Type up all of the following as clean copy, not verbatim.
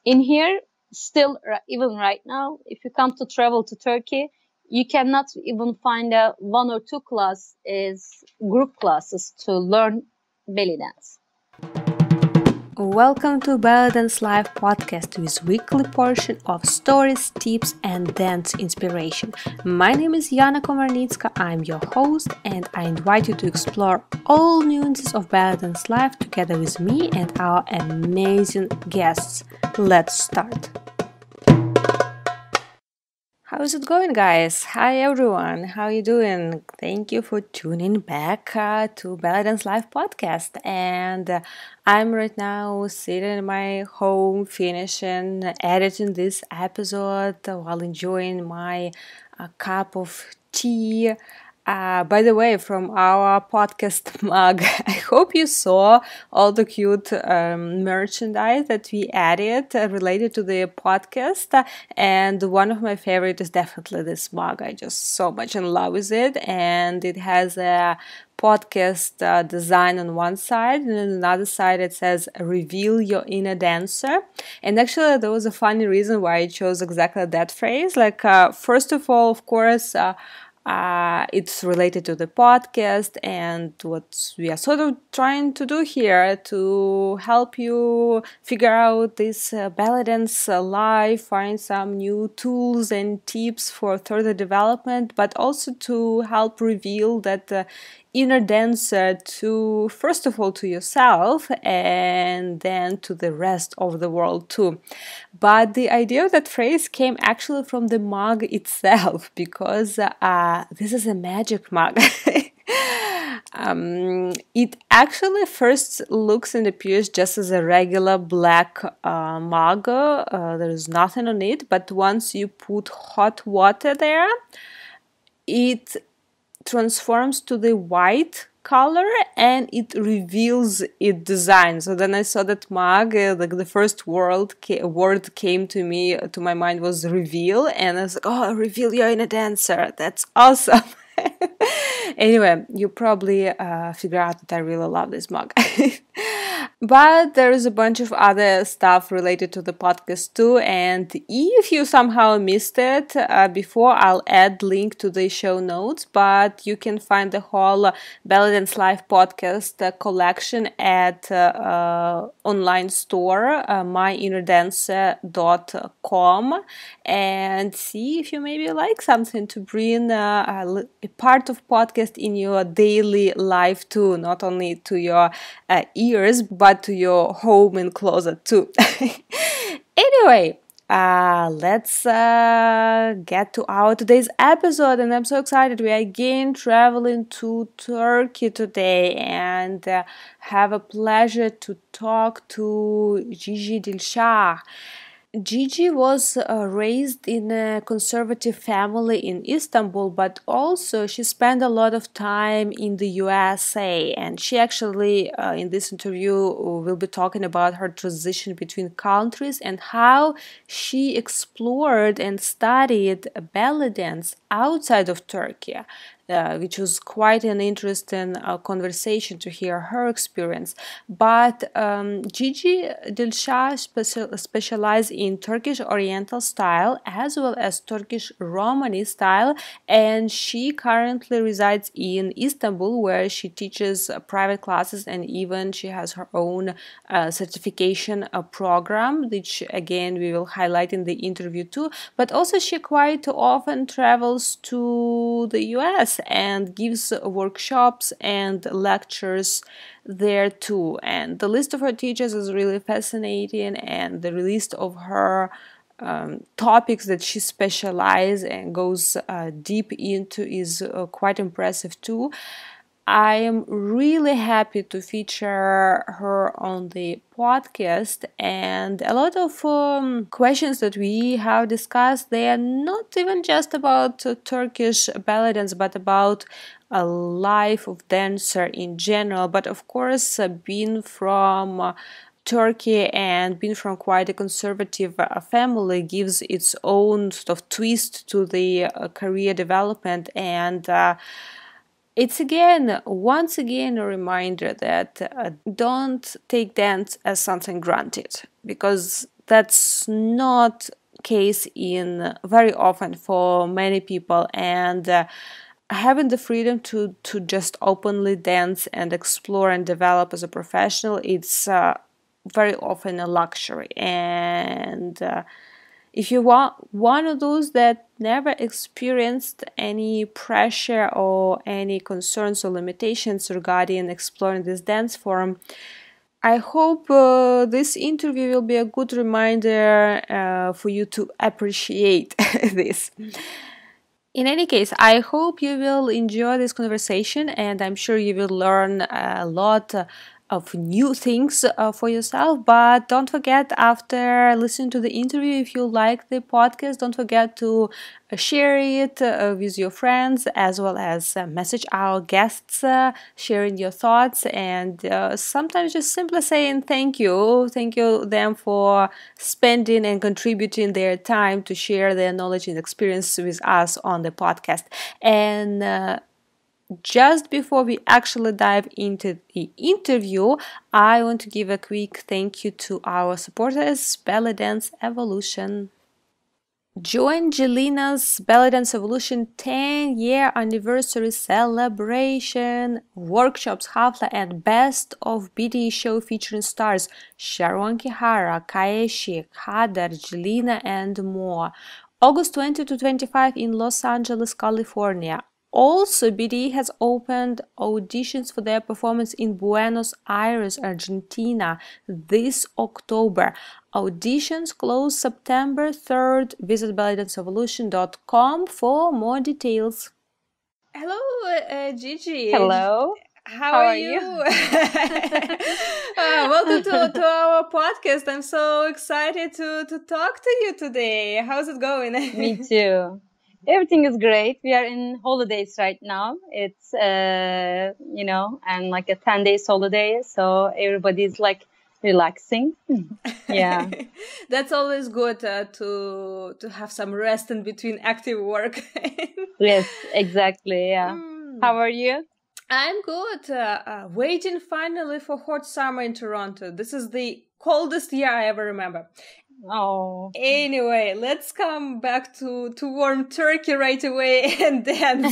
In here, still, even right now, if you come to travel to Turkey, you cannot even find a one or two class is group classes to learn belly dance. Welcome to Ballet Dance Live podcast with weekly portion of stories, tips and dance inspiration. My name is Iana Komarnytska, I'm your host and I invite you to explore all nuances of Ballet Dance Live together with me and our amazing guests. Let's start! How is it going, guys? Hi everyone, how you doing? Thank you for tuning back to Ballet Dance Live podcast. And I'm right now sitting in my home, finishing editing this episode while enjoying my cup of tea. By the way, from our podcast mug, I hope you saw all the cute merchandise that we added related to the podcast. And one of my favorite is definitely this mug. I just so much in love with it. And it has a podcast design on one side, and on another side it says reveal your inner dancer. And actually there was a funny reason why I chose exactly that phrase. Like first of all, of course, it's related to the podcast and what we are sort of trying to do here to help you figure out this ballet dance life, find some new tools and tips for further development, but also to help reveal that inner dancer to, first of all, to yourself and then to the rest of the world too. But the idea of that phrase came actually from the mug itself, because this is a magic mug. It actually first looks and appears just as a regular black mug. There is nothing on it, but once you put hot water there, it transforms to the white color and it reveals its design. So then I saw that mug, like the first word came to me, to my mind was reveal, and I was like, oh, reveal you're in a dancer, that's awesome. Anyway, you probably figure out that I really love this mug. But there is a bunch of other stuff related to the podcast too, and if you somehow missed it before, I'll add link to the show notes, but you can find the whole Ballet Dance Live podcast collection at online store myinnerdancer.com, and see if you maybe like something to bring a part of podcast in your daily life too, not only to your ears but to your home and closet too. Anyway, let's get to our today's episode, and I'm so excited. We are again traveling to Turkey today and have a pleasure to talk to Gigi Dilsah. Gigi was raised in a conservative family in Istanbul, but also she spent a lot of time in the USA. And she actually, in this interview, will be talking about her transition between countries and how she explored and studied ballet dance outside of Turkey. Which was quite an interesting conversation to hear her experience. But Gigi Dilsah specialized in Turkish Oriental style as well as Turkish Romani style, and she currently resides in Istanbul, where she teaches private classes, and even she has her own certification program, which again we will highlight in the interview too. But also she quite often travels to the US and gives workshops and lectures there too. And the list of her teachers is really fascinating, and the list of her topics that she specializes and goes deep into is quite impressive too. I am really happy to feature her on the podcast, and a lot of questions that we have discussed, they are not even just about Turkish ballet dance, but about a life of dancer in general. But of course, being from Turkey and being from quite a conservative family gives its own sort of twist to the career development, and it's once again a reminder that don't take dance as something granted, because that's not case in very often for many people, and having the freedom to just openly dance and explore and develop as a professional, it's very often a luxury. And if you want one of those that never experienced any pressure or any concerns or limitations regarding exploring this dance form, I hope this interview will be a good reminder for you to appreciate this. In any case, I hope you will enjoy this conversation, and I'm sure you will learn a lot of new things for yourself. But don't forget, after listening to the interview, if you like the podcast, don't forget to share it with your friends, as well as message our guests, sharing your thoughts, and sometimes just simply saying thank you them for spending and contributing their time to share their knowledge and experience with us on the podcast. And just before we actually dive into the interview, I want to give a quick thank you to our supporters, Belly Dance Evolution. Join Jelina's Belly Dance Evolution 10-year anniversary celebration, workshops, hafla, and best of BDE show featuring stars Sharon Kihara, Kaeshi, Hadar, Jelina, and more. August 20 to 25 in Los Angeles, California. Also, BDE has opened auditions for their performance in Buenos Aires, Argentina this October. Auditions close September 3rd. Visit balletdanceevolution.com for more details. Hello, Gigi. Hello. How are you? Welcome to our podcast. I'm so excited to talk to you today. How's it going? Me too. Everything is great. We are in holidays right now. It's, and like a 10 days holiday. So everybody's like relaxing. Yeah. That's always good to have some rest in between active work. Yes, exactly. Yeah. How are you? I'm good. Waiting finally for hot summer in Toronto. This is the coldest year I ever remember. Oh. Anyway, let's come back to warm Turkey right away and dance.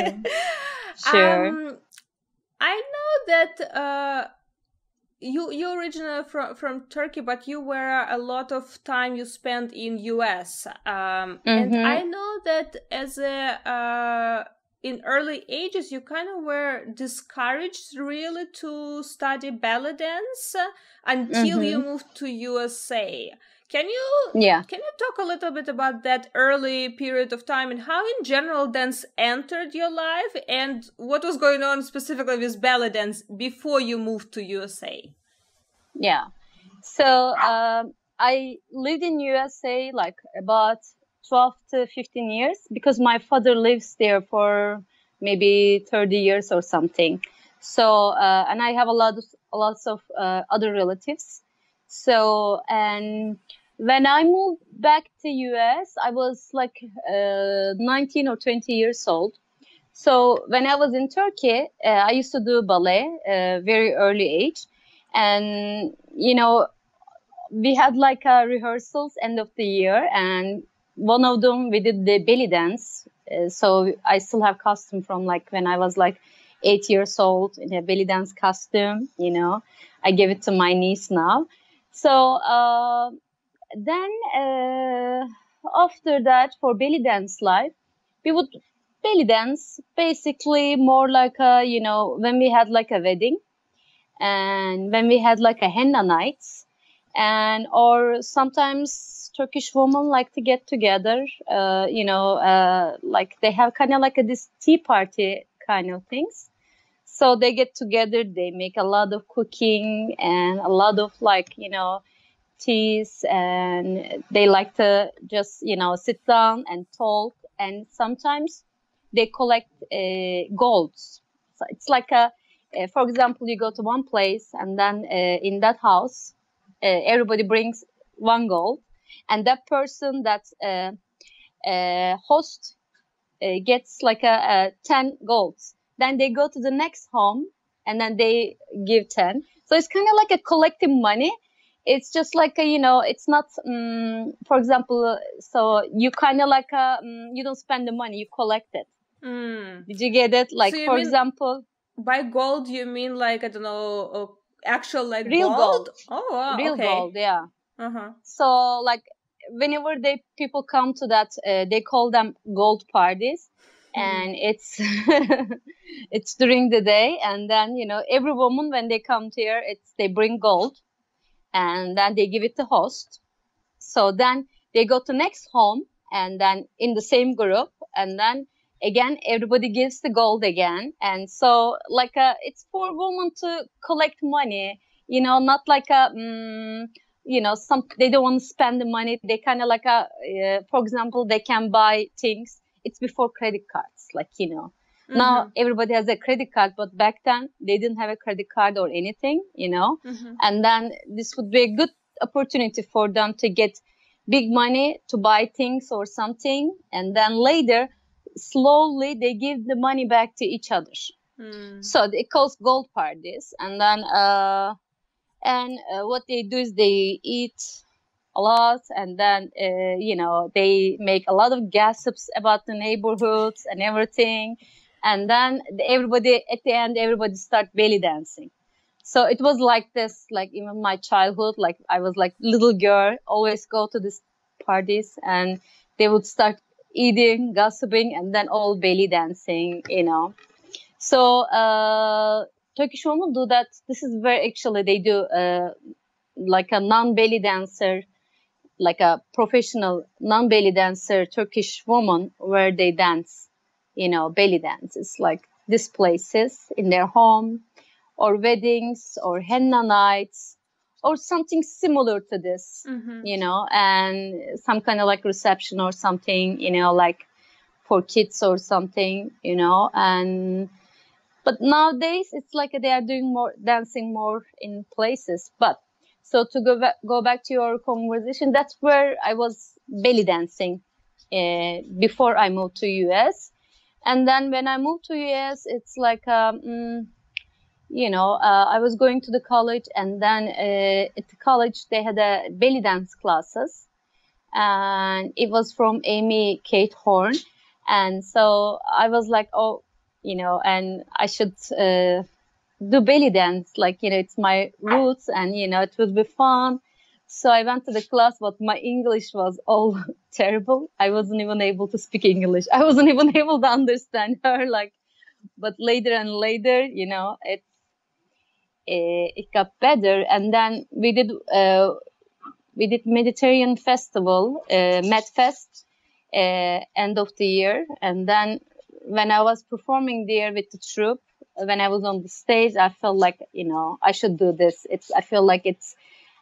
Sure. I know that you originally from Turkey, but you were a lot of time you spent in US. And I know that as a in early ages, you kind of were discouraged really to study ballet dance until you moved to USA. Can you talk a little bit about that early period of time and how in general dance entered your life and what was going on specifically with ballet dance before you moved to USA? Yeah. So I lived in USA like about 12 to 15 years because my father lives there for maybe 30 years or something. So and I have lots of other relatives. So and when I moved back to US, I was like 19 or 20 years old. So when I was in Turkey, I used to do ballet very early age. And, we had like rehearsals end of the year. And one of them, we did the belly dance. So I still have costume from like when I was like 8 years old in a belly dance costume, I gave it to my niece now. So then after that, for belly dance life, we would belly dance basically more like when we had like a wedding and when we had like a henna nights, and or sometimes Turkish women like to get together, like they have kind of like this tea party kind of things. So they get together, they make a lot of cooking and a lot of like, teas, and they like to just, sit down and talk. And sometimes they collect golds. So it's like for example, you go to one place and then in that house, everybody brings one gold, and that person that host gets like a 10 golds. Then they go to the next home and then they give 10. So it's kind of like a collective money. it's just like a, it's not, for example, so you kind of like you don't spend the money, you collect it. Did you get it? Like, So you for mean example, by gold, you mean like, I don't know, actual like real gold? gold, Oh, wow, real gold, okay. yeah. Uh-huh. So like whenever people come to that, they call them gold parties, and it's it's during the day, and then every woman when they come here, they bring gold, and then they give it to host. So then they go to next home, and then in the same group, and then again everybody gives the gold again, and so like it's for women to collect money, not like some, they don't want to spend the money. They kind of like for example, they can buy things. It's before credit cards, like now everybody has a credit card, but back then they didn't have a credit card or anything, and then this would be a good opportunity for them to get big money to buy things or something, and then later slowly they give the money back to each other. So it calls gold parties, and then what they do is they eat a lot, and then they make a lot of gossips about the neighborhoods and everything, and then everybody at the end, everybody start belly dancing. So it was like this, like even my childhood, like I was like little girl, always go to these parties, and they would start eating, gossiping, and then all belly dancing, So Turkish women do that. This is where actually they do like a non-belly dancer, like a professional non-belly dancer Turkish woman, where they dance, belly dances, like these places in their home, or weddings, or henna nights, or something similar to this, and some kind of like reception or something, like for kids or something, and but nowadays it's like they are doing more dancing more in places. But so to go back to your conversation, that's where I was belly dancing before I moved to US. And then when I moved to US, it's like I was going to the college, and then at the college they had a belly dance classes, and it was from Amy Kate Horn. And so I was like, oh, and I should do belly dance, like, it's my roots, and, it would be fun. So I went to the class, but my English was all terrible. I wasn't even able to speak English. I wasn't even able to understand her, like, but later and later, it got better. And then we did Mediterranean Festival, MedFest, end of the year. And then when I was performing there with the troupe, when I was on the stage, I felt like, I should do this. I feel like it's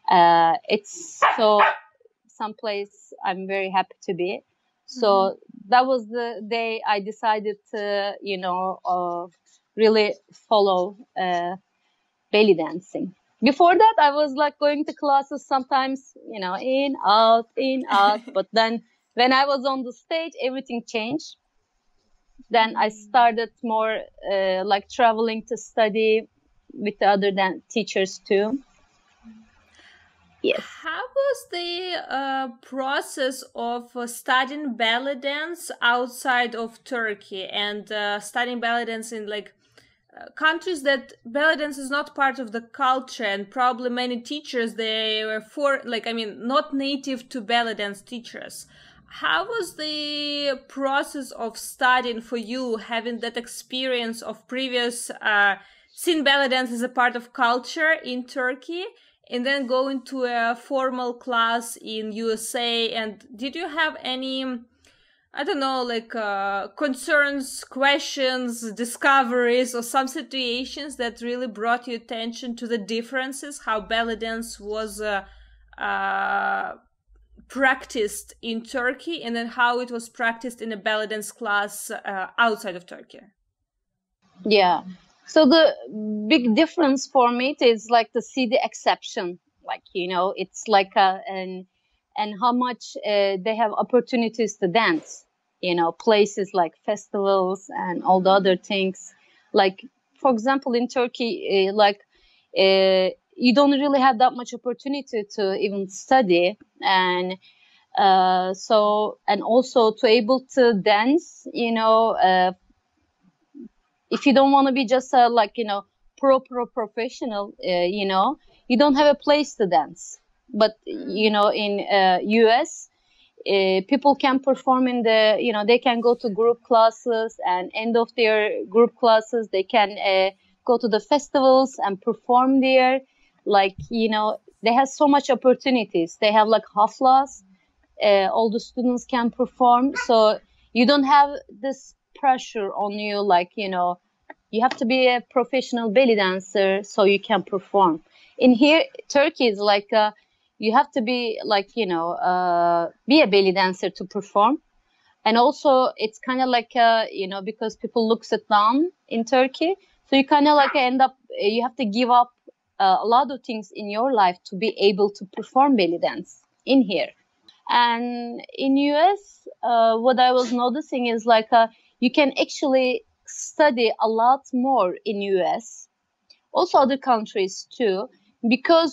so someplace I'm very happy to be. So that was the day I decided to, really follow belly dancing. Before that, I was like going to classes sometimes, in, out. But then when I was on the stage, everything changed. Then I started more like traveling to study with the other teachers too. Yes. How was the process of studying ballet dance outside of Turkey, and studying ballet dance in like countries that ballet dance is not part of the culture, and probably many teachers, they were not native to ballet dance teachers? How was the process of studying for you, having that experience of previous seeing ballet dance as a part of culture in Turkey, and then going to a formal class in USA? And did you have any, I don't know, like concerns, questions, discoveries, or some situations that really brought your attention to the differences, how ballet dance was practiced in Turkey, and then how it was practiced in a ballet dance class outside of Turkey? Yeah. So the big difference for me is like to see the exception, like, it's like and how much they have opportunities to dance, places like festivals and all the other things. Like, for example, in Turkey, you don't really have that much opportunity to even study. And and also to able to dance, if you don't want to be just professional, you don't have a place to dance. But in US, people can perform in they can go to group classes, and end of their group classes they can go to the festivals and perform there. They have so much opportunities. They have like haflas. All the students can perform, so you don't have this pressure on you, you have to be a professional belly dancer so you can perform. In here, Turkey is you have to be be a belly dancer to perform. And also it's kind of because people looks it down in Turkey, so you kind of end up, you have to give up a lot of things in your life to be able to perform belly dance in here. And in US, what I was noticing is you can actually study a lot more in US, also other countries too, because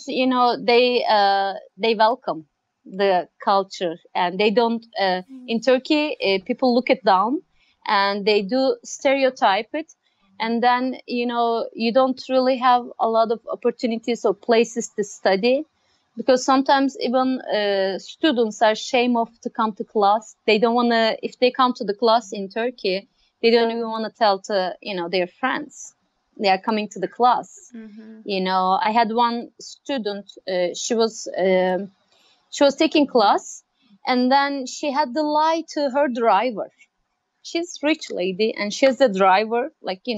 they welcome the culture, and they don't in Turkey people look it down and they do stereotype it, and then you don't really have a lot of opportunities or places to study, because sometimes even students are ashamed of to come to class. They don't want to, if they come to the class in Turkey, they don't even want to tell to their friends they are coming to the class. I had one student, she was taking class, and then she had to lie to her driver. She's rich lady and she's the driver,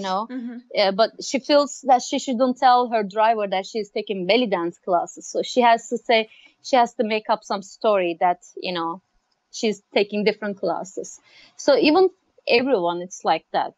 but she feels that she shouldn't tell her driver that she's taking belly dance classes. So she has to make up some story that, she's taking different classes. So even everyone, it's like that.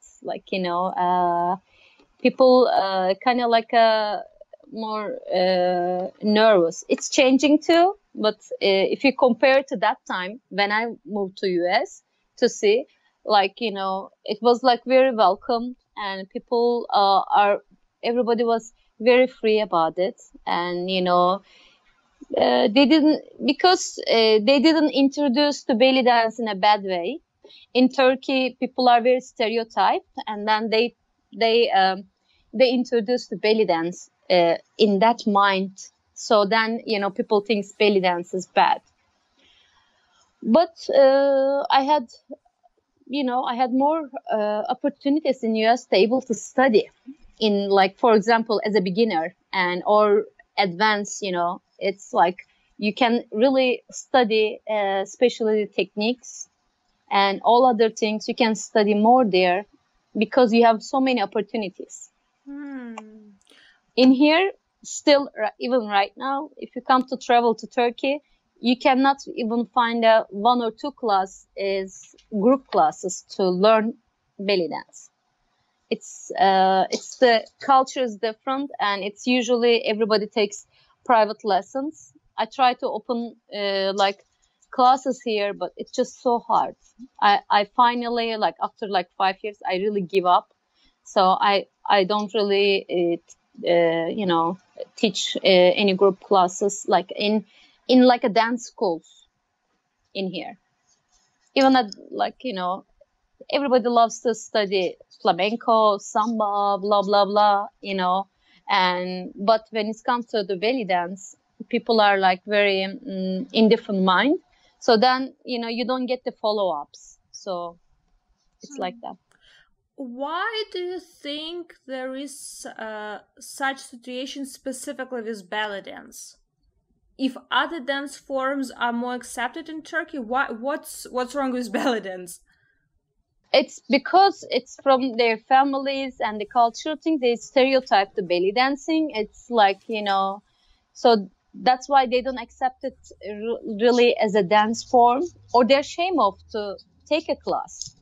People kind of more nervous. It's changing too, but if you compare to that time when I moved to US to see, it was very welcome, and people everybody was very free about it. And they didn't introduce the belly dance in a bad way. In Turkey, people are very stereotyped, and then they introduced the belly dance in that mind. So then people think belly dance is bad. But I had more opportunities in US to able to study in, for example, as a beginner or advanced. It's you can really study especially techniques and all other things. You can study more there because you have so many opportunities. In here, still, even right now, if you come to travel to Turkey, you cannot even find one or two group classes to learn belly dance. It's the culture is different, and it's usually everybody takes private lessons. I try to open classes here, but it's just so hard. I finally, after 5 years, I really give up. So I don't really teach any group classes in a dance schools in here. Even at everybody loves to study flamenco, samba, blah blah blah, but when it comes to the belly dance, people are very in different mind. So then you don't get the follow-ups. So it's like that. Why do you think there is such situation specifically with ballet dance? If other dance forms are more accepted in Turkey, what's wrong with ballet dance? It's because it's from their families and the cultural thing. They stereotype the belly dancing. It's so that's why they don't accept it really as a dance form, or they're ashamed of to take a class.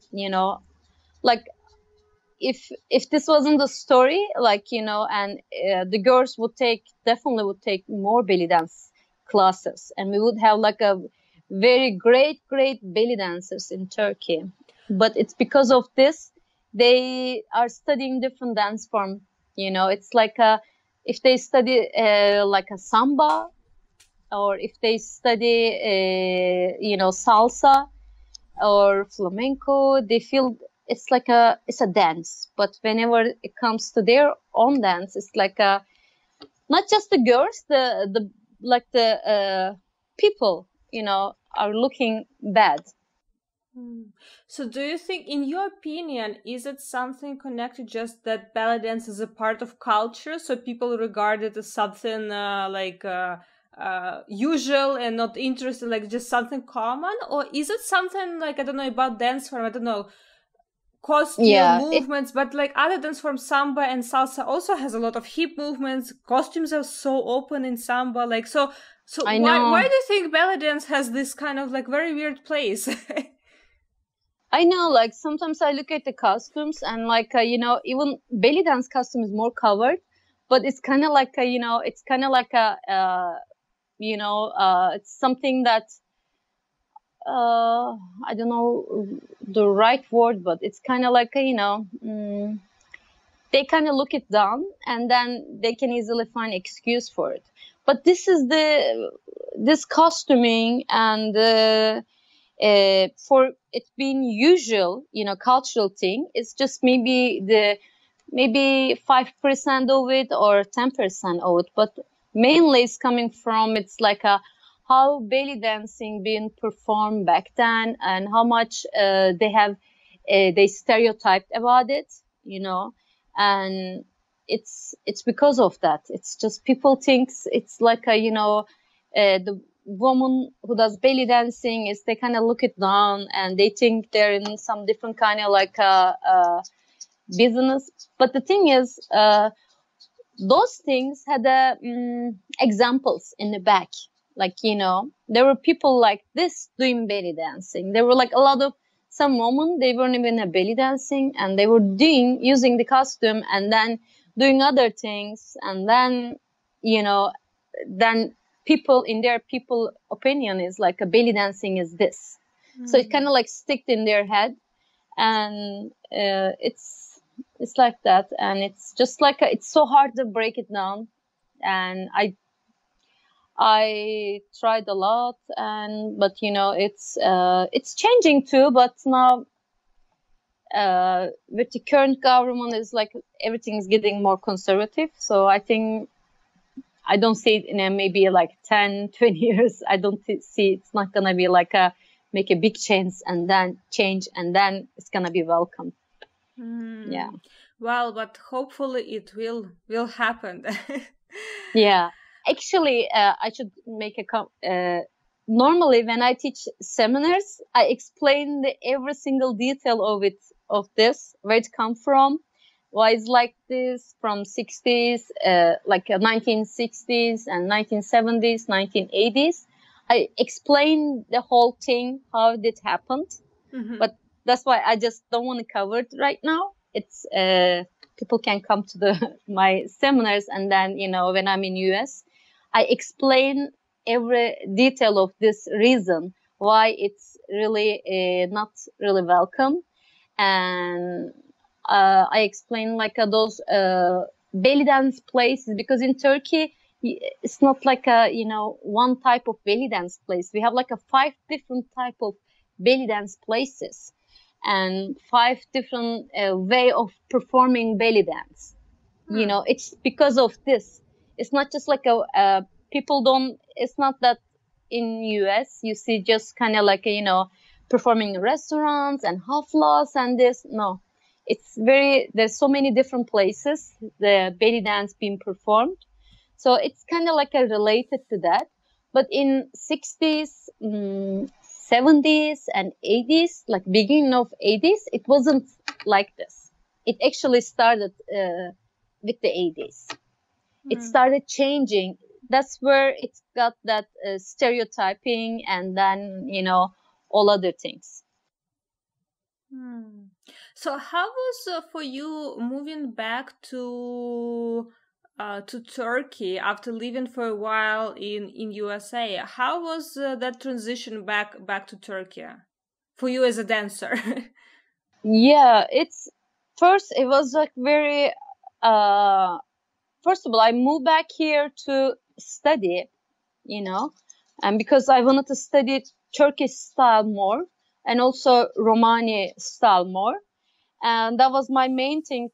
If this wasn't the story, and the girls definitely would take more belly dance classes, and we would have a very great belly dancers in Turkey. But it's because of this, they are studying different dance form. It's if they study like a samba, or if they study salsa or flamenco, they feel it's a dance. But whenever it comes to their own dance, it's like a, not just the girls, the people, are looking bad. So do you think, in your opinion, is it something connected just that ballet dance is a part of culture, so people regard it as something usual and not interested, like just something common? Or is it something like, I don't know, about dance form, I don't know, costume Yeah, movements, but like other dance form, samba and salsa also has a lot of hip movements. Costumes are so open in samba, like so I why know. do you think ballet dance has this kind of like very weird place? I know, like sometimes I look at the costumes and like even belly dance costume is more covered, but it's kind of like it's kind of like it's something that I don't know the right word, but it's kind of like they kind of look it down, and then they can easily find excuse for it. But this costuming and for it being usual, cultural thing, it's just maybe 5% of it or 10% of it, but mainly it's coming from, it's like a how belly dancing being performed back then, and how much they stereotyped about it, and it's because of that. It's just people thinks it's like the woman who does belly dancing is, they kind of look it down, and they think they're in some different kind of like business. But the thing is, those things had examples in the back. Like, there were people like this doing belly dancing. There were like a lot of, some women, they weren't even a belly dancing, and they were using the costume and then doing other things. And then, then people, in their people opinion, is like a belly dancing is this. So it kind of like sticked in their head. And it's like that, and it's just like it's so hard to break it down. And I tried a lot, but it's changing too. But now with the current government, is like everything is getting more conservative. So I think I don't see it in maybe like 10, 20 years. I don't see it's not gonna be like make a big change and then it's gonna be welcome. Yeah. Well, but hopefully it will happen. Yeah. Actually, I should make normally when I teach seminars, I explain every single detail of this, where it come from, why it's like this, from 60s, like 1960s and 1970s, 1980s. I explain the whole thing, how it happened. But that's why I just don't want to cover it right now. It's people can come to my seminars, and then when I'm in US, I explain every detail of this reason why it's really not really welcome. And I explain like those belly dance places, because in Turkey it's not like a one type of belly dance place. We have like 5 different type of belly dance places, and 5 different way of performing belly dance. It's because of this. It's not just like people don't, it's not that in US you see just kind of like performing in restaurants and haflas and this. No, there's so many different places the belly dance being performed. So it's kind of like related to that. But in 60s, 70s and 80s, like beginning of 80s, it wasn't like this. It actually started with the 80s. It started changing. That's where it got that stereotyping, and then all other things. So how was for you moving back to Turkey after living for a while in USA? How was that transition back to Turkey for you as a dancer? Yeah, it was like very first of all, I moved back here to study, and because I wanted to study Turkish style more and also Romani style more. And that was my main thing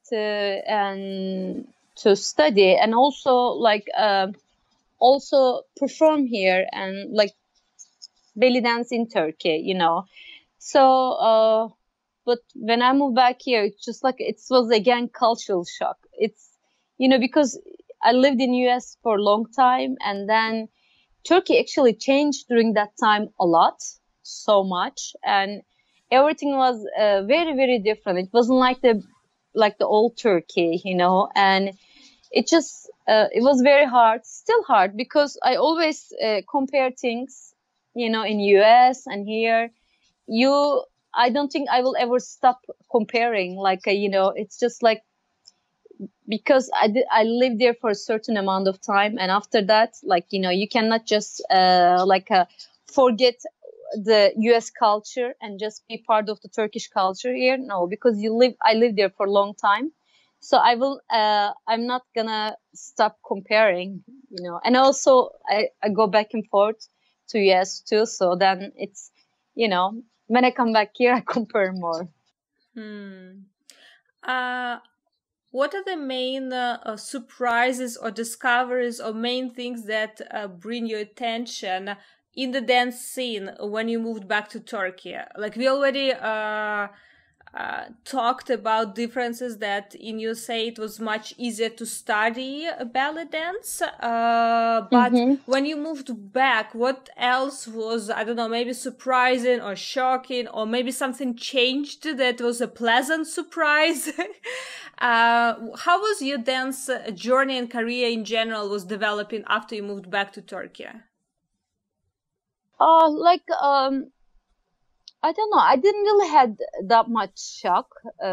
to study, and also also perform here and belly dance in Turkey, So, but when I moved back here, it's just it was again cultural shock. It's, because I lived in US for a long time, and then Turkey actually changed during that time a lot, so much, and everything was very, very different. It wasn't like the old Turkey, and it was very hard, still hard, because I always compare things, in US and here. I don't think I will ever stop comparing. It's just because I lived there for a certain amount of time, and after that, you cannot just forget the US culture and just be part of the Turkish culture here. No, because I lived there for a long time, so I'm not gonna stop comparing, and also I go back and forth to US too, so then it's, when I come back here, I compare more. What are the main surprises or discoveries or main things that bring your attention in the dance scene when you moved back to Turkey? Like we already talked about differences that in USA it was much easier to study ballet dance. But when you moved back, what else was, I don't know, maybe surprising or shocking, or maybe something changed that was a pleasant surprise? How was your dance journey and career in general was developing after you moved back to Turkey? I don't know. I didn't really had that much shock.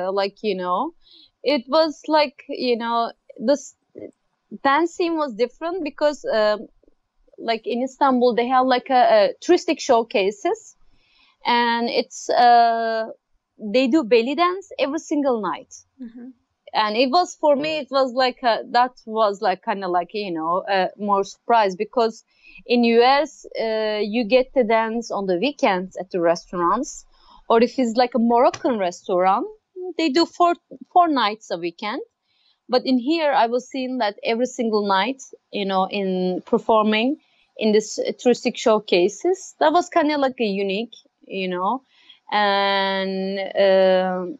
It was this dance scene was different because, in Istanbul, they have a touristic showcases, and it's they do belly dance every single night. And it was, for me, it was that was kind of more surprise, because in US, you get to dance on the weekends at the restaurants, or if it's a Moroccan restaurant, they do four nights a weekend. But in here, I was seeing that every single night, in performing in this touristic showcases. That was kind of a unique, and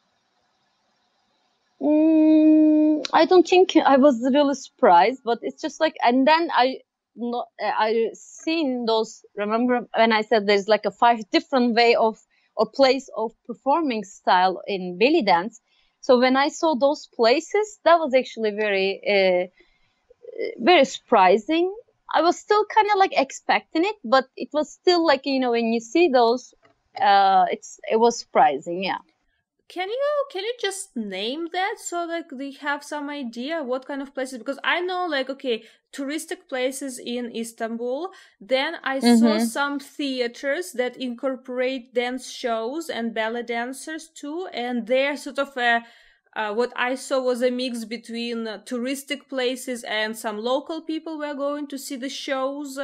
I don't think I was really surprised, but it's just and then I seen those. Remember when I said there's a 5 different way of or place of performing style in belly dance? So when I saw those places, that was actually very, very surprising. I was still kind of expecting it, but it was still when you see those, it was surprising, yeah. Can you just name that so they have some idea what kind of places? Because I know touristic places in Istanbul. Then I saw some theaters that incorporate dance shows and ballet dancers too, and they're sort of what I saw was a mix between touristic places and some local people were going to see the shows.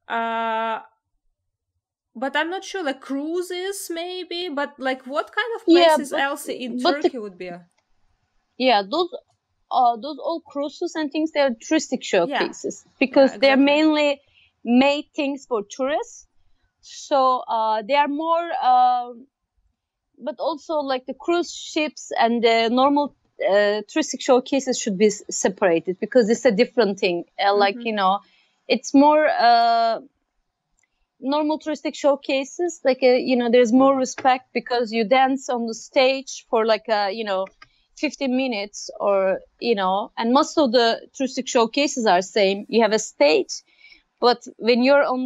But I'm not sure, cruises maybe, but what kind of places else in Turkey would be? Yeah, those all cruises and things, they're touristic showcases, because they're mainly made things for tourists. So they are more, but also the cruise ships and the normal touristic showcases should be separated, because it's a different thing. It's more normal touristic showcases, there's more respect, because you dance on the stage for 15 minutes, or and most of the touristic showcases are same. You have a stage, but when you're on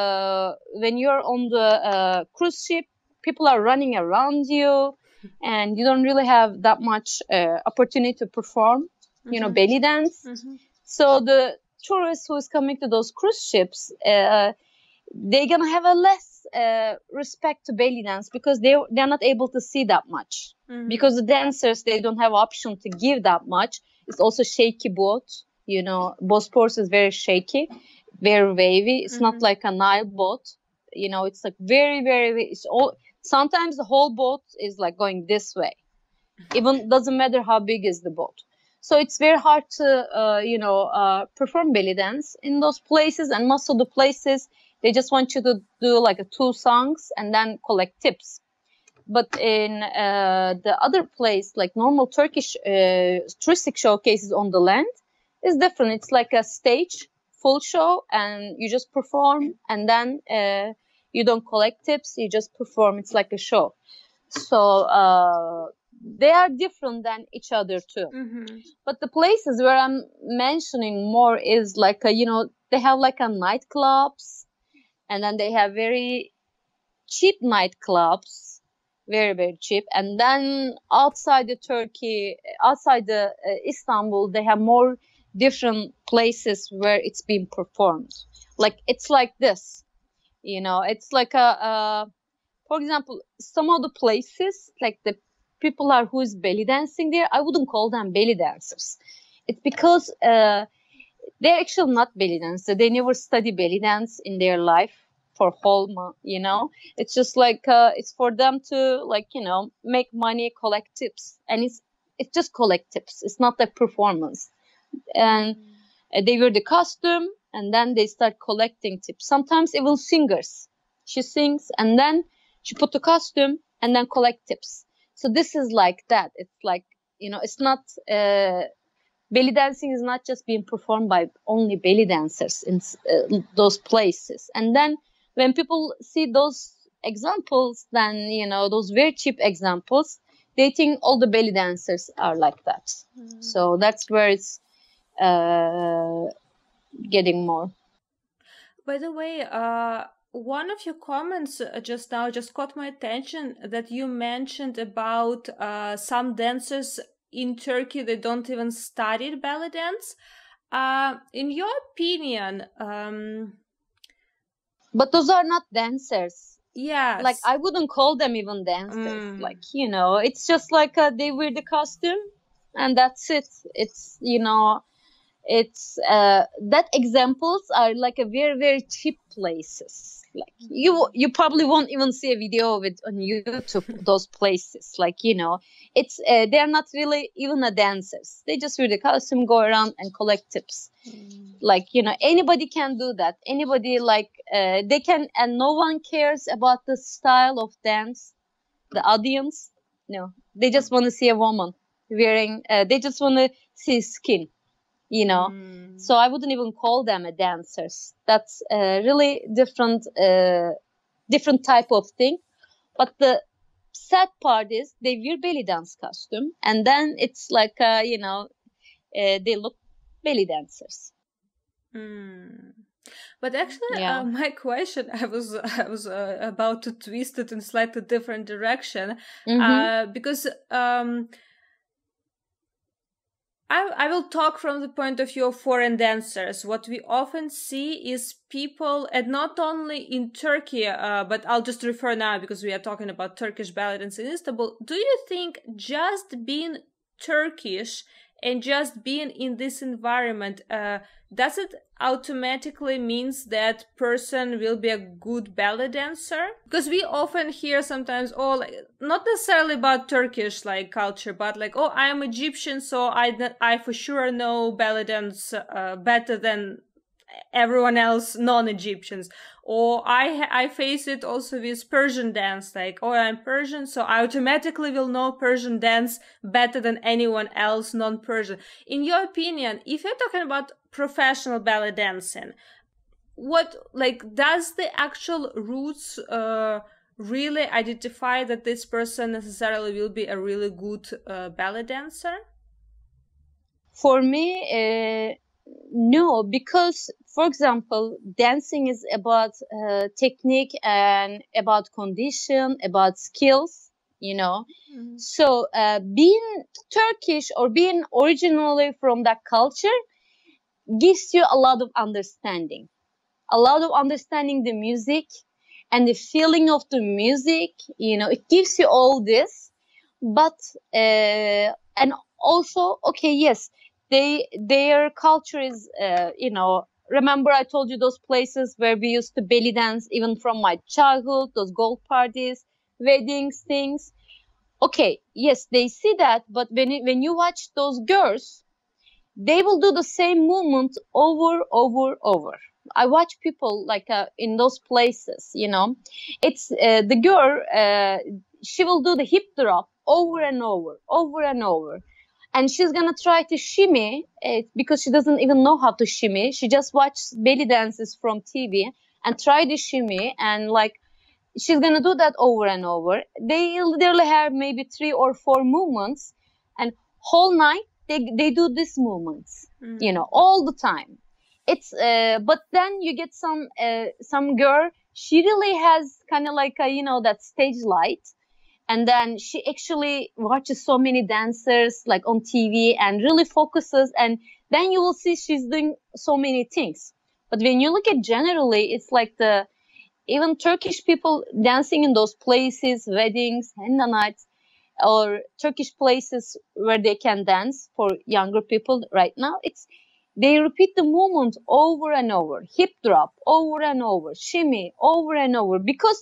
the cruise ship, people are running around you, and you don't really have that much opportunity to perform belly dance. So the tourists who is coming to those cruise ships, they're gonna have a less respect to belly dance, because they're not able to see that much. because the dancers, they don't have option to give that much. It's also shaky boat. You know, Bosporus is very shaky, very wavy. It's not like a Nile boat. You know, it's like very, very, it's all, sometimes the whole boat is like going this way. Even doesn't matter how big is the boat. So it's very hard to, perform belly dance in those places. And most of the places, they just want you to do like 2 songs and then collect tips. But in the other place, like normal Turkish touristic showcases on the land, is different. It's like a stage, full show, and you just perform, and then you don't collect tips, you just perform. It's like a show. So they are different than each other too. But the places where I'm mentioning more is like, they have like a nightclubs, and then they have very cheap nightclubs, very, very cheap. And then outside the Turkey, outside the Istanbul, they have more different places where it's being performed. Like, it's like this, it's like for example, some of the places, like the people who is belly dancing there, I wouldn't call them belly dancers. It's because they're actually not belly dancers. They never study belly dance in their life for whole month, It's just like it's for them to make money, collect tips, and it's just collect tips. It's not a performance. And they wear the costume, and then they start collecting tips. Sometimes even singers, she sings and then she put the costume and then collect tips. So this is like that. It's like, it's not belly dancing is not just being performed by only belly dancers in those places. And then when people see those examples, then, those very cheap examples, they think all the belly dancers are like that. So that's where it's getting more. By the way, one of your comments just now just caught my attention, that you mentioned about some dancers in Turkey, they don't even study ballet dance. In your opinion, but those are not dancers. Yes. Like, I wouldn't call them even dancers. Like, it's just like they wear the costume and that's it. It's, it's that examples are like a very, very cheap places. Like, you probably won't even see a video of it on YouTube, those places. Like, it's they're not really even a dancers. They just wear the costume, go around and collect tips. Like, anybody can do that. Anybody, like, they can, and no one cares about the style of dance, the audience. No, they just want to see a woman wearing, they just want to see skin, So I wouldn't even call them a dancers. That's really different type of thing. But the sad part is they wear belly dance costume, and then it's like, they look belly dancers. But actually, my question, I was about to twist it in slightly different direction, because I will talk from the point of view of foreign dancers. What we often see is people, and not only in Turkey, but I'll just refer now because we are talking about Turkish ballet dance in Istanbul. Do you think just being Turkish and just being in this environment, does it automatically means that person will be a good ballet dancer? Because we often hear sometimes, like, not necessarily about Turkish like culture, but like, I am Egyptian, so I for sure know ballet dance better than everyone else, non-Egyptians. Or I face it also with Persian dance, like, I'm Persian, so I automatically will know Persian dance better than anyone else non-Persian. In your opinion, if you're talking about professional ballet dancing, what, like, does the actual roots really identify that this person necessarily will be a really good ballet dancer? For me, no, because, for example, dancing is about technique and about condition, about skills, So being Turkish or being originally from that culture gives you a lot of understanding the music and the feeling of the music, it gives you all this. but and also, okay, yes, their culture is, remember I told you those places where we used to belly dance even from my childhood, those gold parties, weddings, things. Okay, yes, they see that, but when you watch those girls, they will do the same movement over. I watch people like in those places, it's the girl, she will do the hip drop over and over, and she's gonna try to shimmy because she doesn't even know how to shimmy. She just watches belly dances from TV and try to shimmy, and like she's gonna do that over and over. They literally have maybe 3 or 4 movements, and whole night they do these movements, all the time. It's but then you get some girl. She really has kind of like a, that stage light, and then she actually watches so many dancers like on TV and really focuses, and then you will see she's doing so many things. But when you look at generally, it's like the even Turkish people dancing in those places, weddings, henna nights, or Turkish places where they can dance for younger people right now. They repeat the movement over and over, hip drop over and over, shimmy over and over, because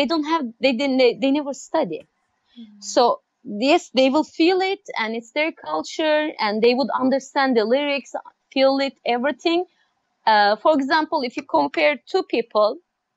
they never study. So yes, they will feel it, and it's their culture, and they would understand the lyrics, feel it, everything. For example, if you compare two people,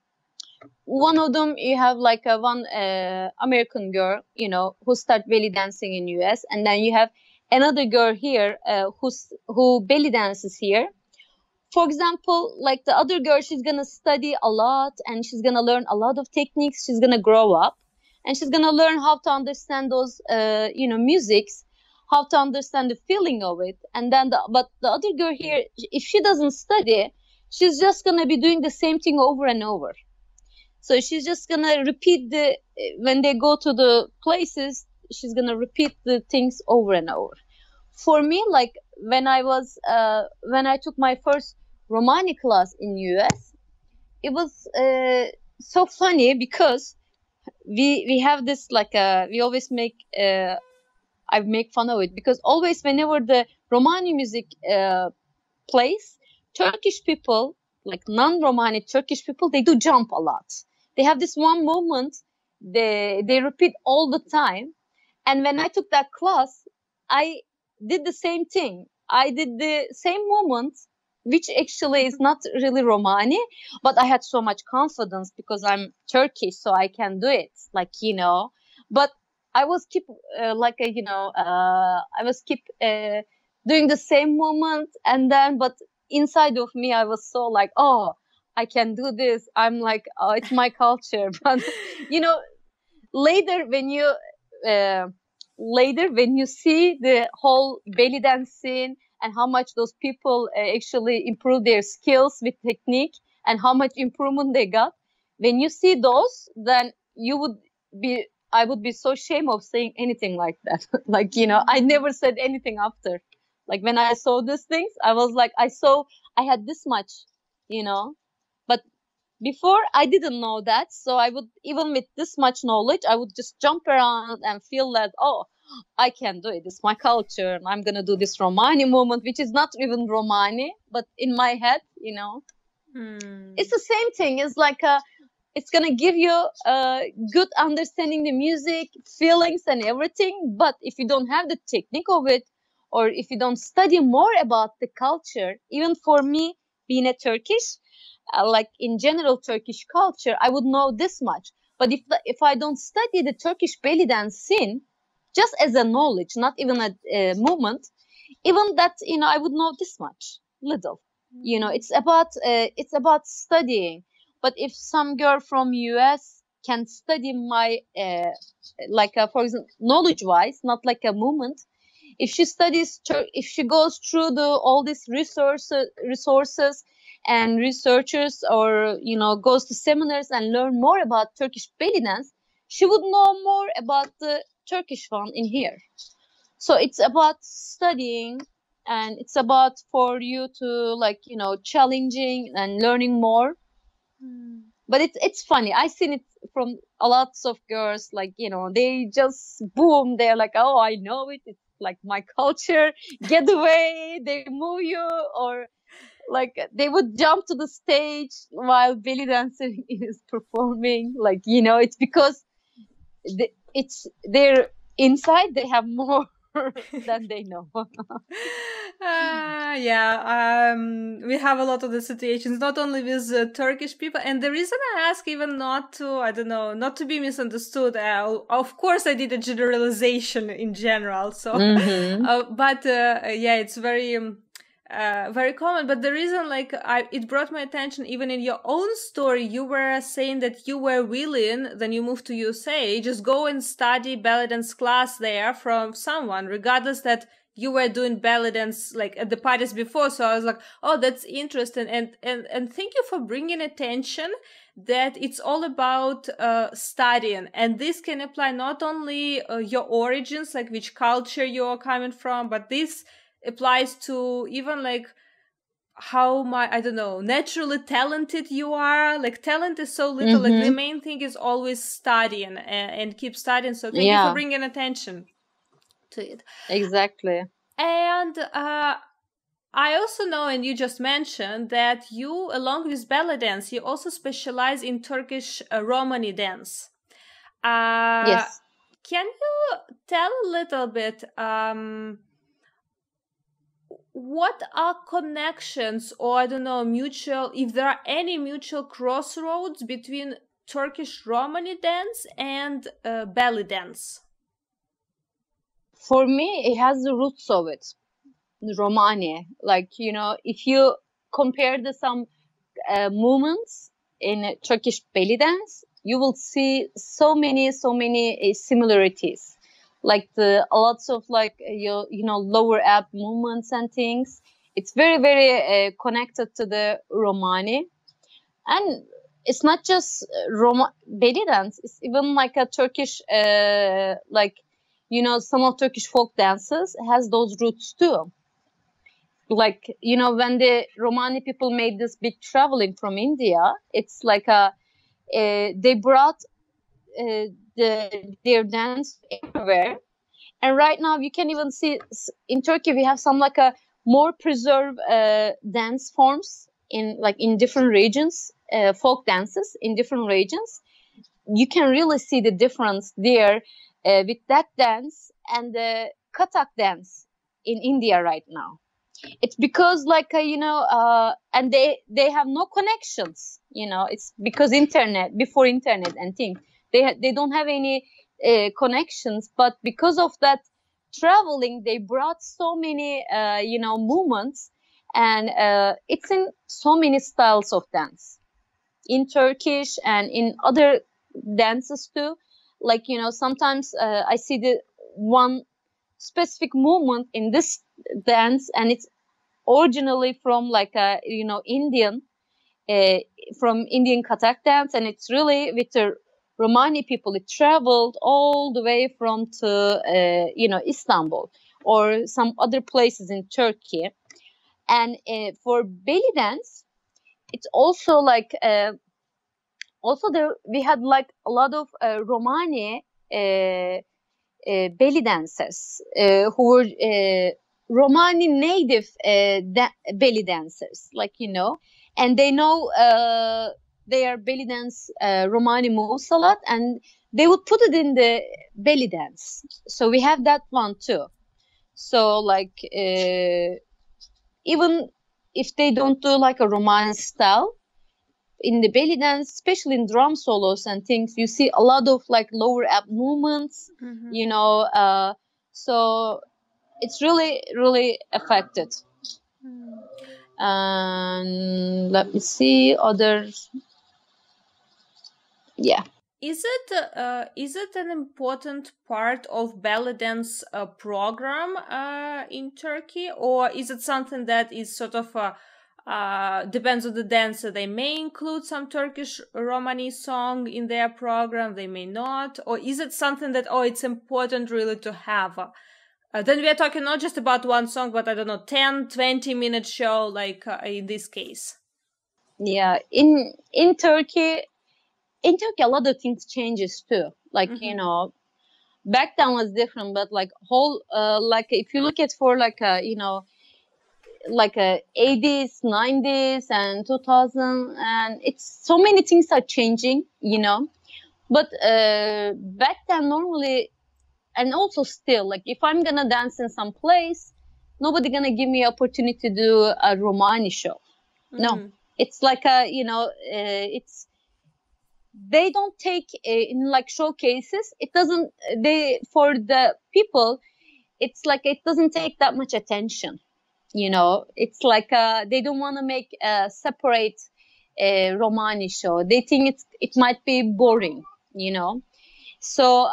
one of them, you have like a one American girl, who start belly dancing in US, and then you have another girl here who belly dances here. For example, like the other girl, she's gonna study a lot and she's gonna learn a lot of techniques. She's gonna grow up and she's gonna learn how to understand those musics, how to understand the feeling of it. And then but the other girl here, if she doesn't study, she's just gonna be doing the same thing over and over. So she's just gonna repeat when they go to the places, she's gonna repeat the things over and over. For me, like when I took my first Romani class in US, it was so funny because we have this like we always I make fun of it, because always whenever the Romani music plays, Turkish people, like non-Romani Turkish people, they do jump a lot. They have this one movement they repeat all the time. And when I took that class, I did the same thing. I did the same movement, which actually is not really Romani, but I had so much confidence because I'm Turkish, so I can do it. Like, but I was keep I was keep doing the same movement, and then but inside of me I was so like, oh, I can do this. I'm like, oh, it's my culture. But later when you uh, see the whole belly dance scene and how much those people actually improve their skills with technique and how much improvement they got, when you see those, then I would be so ashamed of saying anything like that. Like, I never said anything after. Like when I saw these things, I was like, I had this much, but before I didn't know that. So I would, even with this much knowledge, I would just jump around and feel that, oh, I can do it. It's my culture. And I'm going to do this Romani movement, which is not even Romani, but in my head, it's the same thing. It's like it's going to give you a good understanding the music, feelings and everything. But if you don't have the technique of it, or if you don't study more about the culture, even for me being a Turkish, like in general Turkish culture, I would know this much. But if I don't study the Turkish belly dance scene, just as a knowledge, not even a movement, even that, I would know this much, little. It's about studying. But if some girl from US can study my for example, knowledge wise, not like a movement, if she studies, if she goes through all these resources and researchers, or goes to seminars and learn more about Turkish belly dance, she would know more about the Turkish one in here. So it's about studying, and it's about for you to challenging and learning more. but it's funny. I seen it from a lots of girls, like, you know, they just boom, they're like, oh, I know it, it's like my culture, get away, they move you, or like they would jump to the stage while belly dancing is performing, like, you know, it's because it's they're inside, they have more than they know. Yeah, we have a lot of the situations, not only with Turkish people. And the reason I ask, even not to, I don't know, not to be misunderstood, of course I did a generalization in general. So, but yeah, it's very, very common. But the reason, like, it brought my attention, even in your own story, you were saying that you were willing, then you moved to USA, just go and study ballet dance class there from someone, regardless that you were doing ballet dance like at the parties before. So I was like, oh, that's interesting. And thank you for bringing attention that it's all about studying. And this can apply not only your origins, like which culture you're coming from, but this applies to even like how I don't know, naturally talented you are. Like talent is so little, like the main thing is always studying and keep studying. So thank you for bringing attention to it. Exactly. And I also know, and you just mentioned that you, along with ballet dance, you also specialize in Turkish Romani dance. Yes. Can you tell a little bit what are connections, or I don't know, mutual, if there are any mutual crossroads between Turkish Romani dance and ballet dance? For me, it has the roots of it, Romani. Like, you know, if you compare some movements in Turkish belly dance, you will see so many similarities. Like a lots of like you know, lower ab movements and things. It's very connected to the Romani, and it's not just belly dance. It's even like a Turkish like, you know, some of Turkish folk dances has those roots too. Like, you know, when the Romani people made this big traveling from India, it's like they brought their dance everywhere. And right now you can even see in Turkey we have some like a more preserved dance forms in different regions, folk dances in different regions. You can really see the difference there with that dance and the Kathak dance in India right now. It's because like you know, and they have no connections. You know, it's because before internet and things, they don't have any connections. But because of that traveling, they brought so many you know, movements, and it's in so many styles of dance in Turkish and in other dances too. Like, you know, sometimes I see the one specific movement in this dance, and it's originally from like a, you know, Indian from Indian Kathak dance, and it's really with the Romani people. It traveled all the way from to you know, Istanbul or some other places in Turkey. And for belly dance, it's also like also there we had like a lot of Romani belly dancers who were Romani native belly dancers, like, you know, and they know their belly dance Romani moves a lot, and they would put it in the belly dance. So we have that one too. So like even if they don't do like a Romani style, in the belly dance, especially in drum solos and things, you see a lot of like lower ab movements, you know, so it's really affected. And let me see others. Yeah. Is it an important part of ballet dance program in Turkey, or is it something that is sort of depends on the dancer? They may include some Turkish Romani song in their program, they may not, or is it something that, oh, it's important really to have? Then we are talking not just about one song, but I don't know, 10-20 minute show, like in this case. Yeah, in Turkey, in Turkey, a lot of things changes too. Like, you know, back then was different, but like whole, like if you look at for like a, you know, like a 80s, 90s and 2000, and it's so many things are changing, you know. But back then normally, and also still, like if I'm gonna dance in some place, nobody gonna give me opportunity to do a Romani show. No, it's like a, you know, it's, they don't take in like showcases. It doesn't, they, for the people, it's like it doesn't take that much attention. You know, it's like they don't want to make a separate Romani show. They think it might be boring, you know. So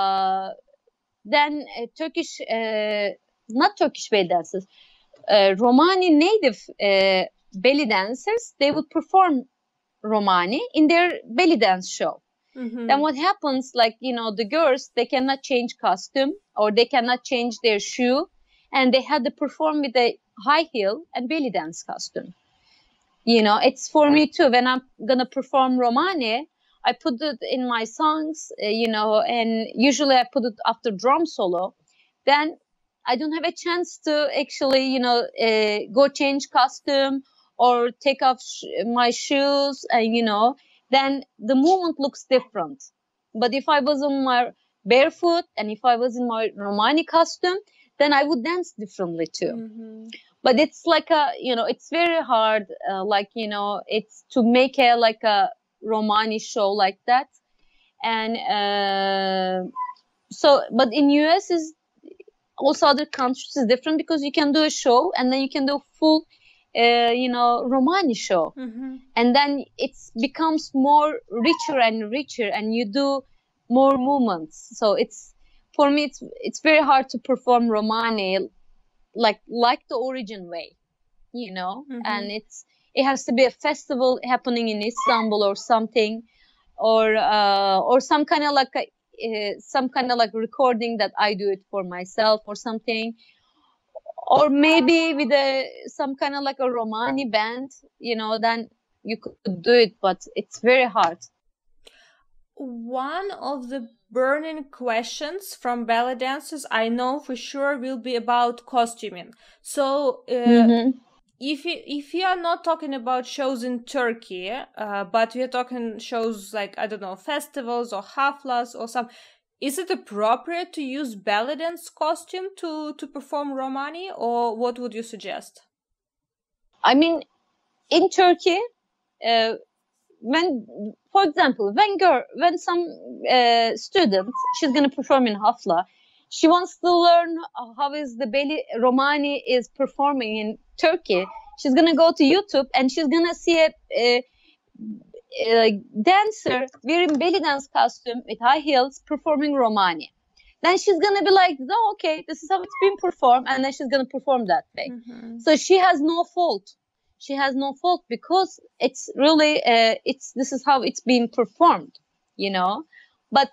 then Turkish, not Turkish belly dancers, Romani native belly dancers, they would perform Romani in their belly dance show. Then what happens, like, you know, the girls, they cannot change costume or they cannot change their shoe, and they had to perform with a high heel and belly dance costume. You know, it's for me too. When I'm gonna perform Romani, I put it in my songs, you know, and usually I put it after drum solo. Then I don't have a chance to actually, you know, go change costume or take off my shoes, and you know, then the movement looks different. But if I was on my barefoot and if I was in my Romani costume, then I would dance differently too. But it's like a, you know, it's very hard, like, you know, it's to make a, like a Romani show like that. And so, but in US is also other countries is different, because you can do a show and then you can do a full, you know, Romani show. And then it becomes more richer and richer, and you do more movements. So it's, for me, it's very hard to perform Romani like the origin way, you know. And it has to be a festival happening in Istanbul or something, or some kind of like some kind of like recording that I do it for myself or something, or maybe with some kind of like a Romani band, you know, then you could do it, but it's very hard. One of the burning questions from ballet dancers, I know for sure, will be about costuming. So if you are not talking about shows in Turkey, but we are talking shows like, I don't know, festivals or haflas or some, is it appropriate to use ballet dance costume to perform Romani, or what would you suggest? I mean, in Turkey, when, for example, when some student, she's gonna perform in hafla, she wants to learn how is the belly Romani is performing in Turkey. She's gonna go to YouTube and she's gonna see a dancer wearing belly dance costume with high heels performing Romani. Then she's gonna be like, oh, okay, this is how it's been performed, and then she's gonna perform that way. So she has no fault. She has no fault, because it's really this is how it's being performed, you know. But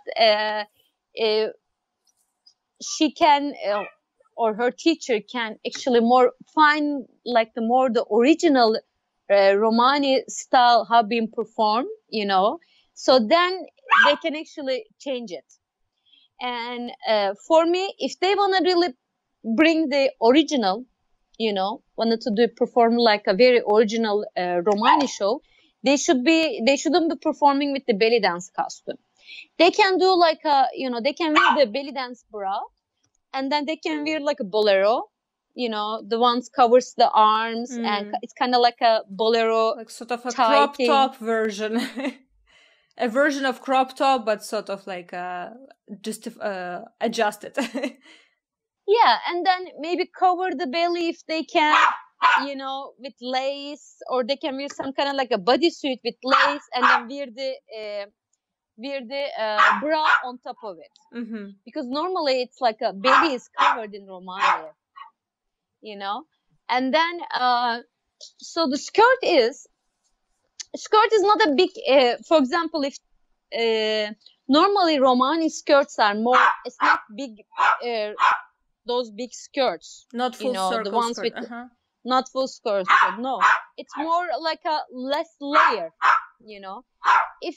she can, or her teacher can actually more find like the original Romani style how being performed, you know. So then they can actually change it. And for me, if they want to really bring the original, you know, wanted to perform like a very original Romani show, they shouldn't be performing with the belly dance costume. They can do like a, you know, they can wear the belly dance bra, and then they can wear like a bolero, you know, the ones covers the arms, and it's kind of like a bolero, like sort of a crop top version. A version of crop top, but sort of like just adjusted. Yeah, and then maybe cover the belly if they can, you know, with lace, or they can wear some kind of like a bodysuit with lace, and then wear the bra on top of it. Because normally it's like a belly is covered in Romani, you know. And then so the skirt is not a big, for example, if normally Romani skirts are more, it's not big, those big skirts, not full, you know, the ones skirt. with not full skirts. No, it's more like a less layer, you know. If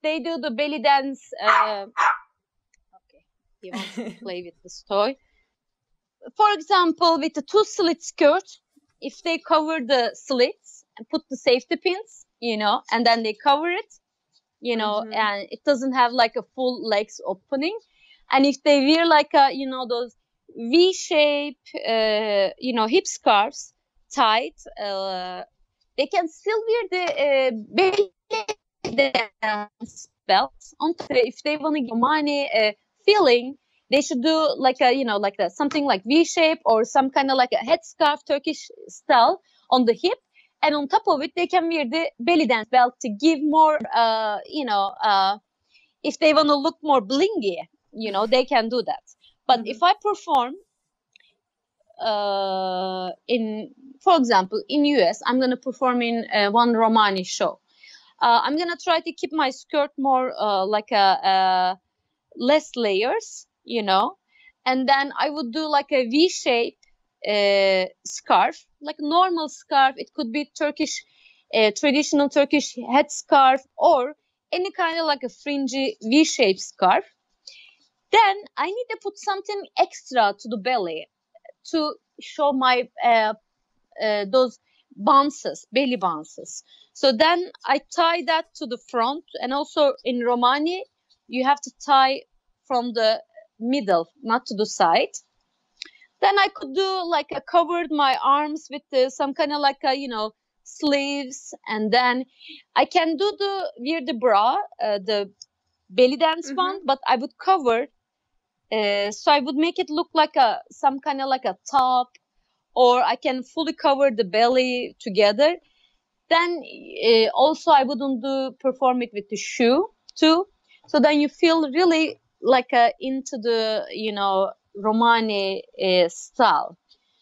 they do the belly dance, okay, he wants to play with this toy. For example, with the 2-slit skirt, if they cover the slits and put the safety pins, and then they cover it, and it doesn't have like a full legs opening. And if they wear like those V-shape, hip scarves tight, they can still wear the belly dance belts on. If they want to get money feeling, they should do like something like V-shape or some kind of like a headscarf Turkish style on the hip. And on top of it, they can wear the belly dance belt to give more, if they want to look more blingy, they can do that. But if I perform for example, in US, I'm going to perform in one Romani show. I'm going to try to keep my skirt more like less layers, and then I would do like a V-shape scarf, like a normal scarf. It could be Turkish, traditional Turkish headscarf, or any kind of like a fringy V-shaped scarf. Then I need to put something extra to the belly to show my those bounces, belly bounces. So then I tie that to the front, and also in Romani, you have to tie from the middle, not to the side. Then I could do like I covered my arms with some kind of like sleeves, and then I can do wear the bra, the belly dance one, but I would cover. So I would make it look like some kind of like a top, or I can fully cover the belly together. Then also I wouldn't perform it with the shoe too. So then you feel really like into the Romani style.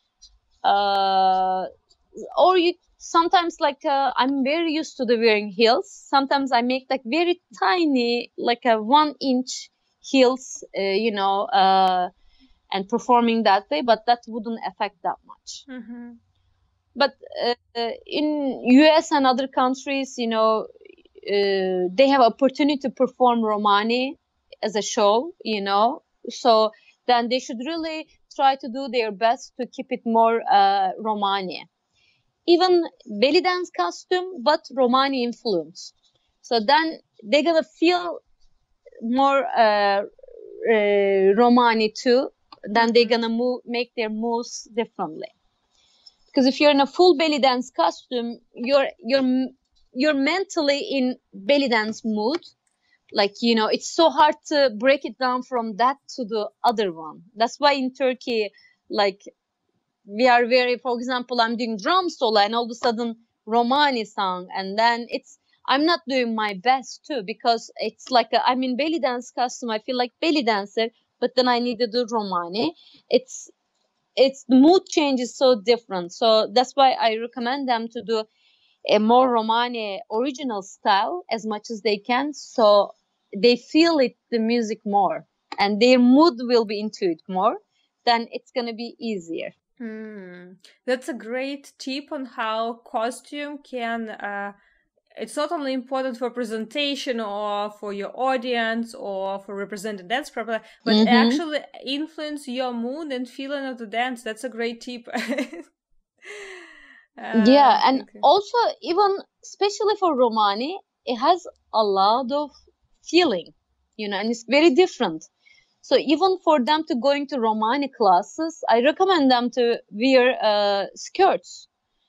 Or you sometimes like I'm very used to wearing heels. Sometimes I make like very tiny, like a 1-inch heels, and performing that way, but that wouldn't affect that much. But in US and other countries, they have opportunity to perform Romani as a show, so then they should really try to do their best to keep it more Romani. Even belly dance costume, but Romani influence. So then they're gonna feel more Romani too. Then they're gonna make their moves differently. Because if you're in a full belly dance costume, you're mentally in belly dance mood. Like, it's so hard to break it down from that to the other one. That's why in Turkey, like, we are very, for example, I'm doing drum solo and all of a sudden Romani song. And then I'm not doing my best too, because it's like I'm in belly dance costume. I feel like belly dancer, but then I need to do Romani. It's the mood change is so different. So that's why I recommend them to do a more Romani original style as much as they can. So they feel the music more, and their mood will be into it more. Then it's going to be easier. That's a great tip on how costume can it's not only important for presentation or for your audience or for representing dance properly, but actually influence your mood and feeling of the dance. That's a great tip. Yeah, and also even especially for Romani, it has a lot of feeling, and it's very different. So even for them to go into Romani classes, I recommend them to wear skirts,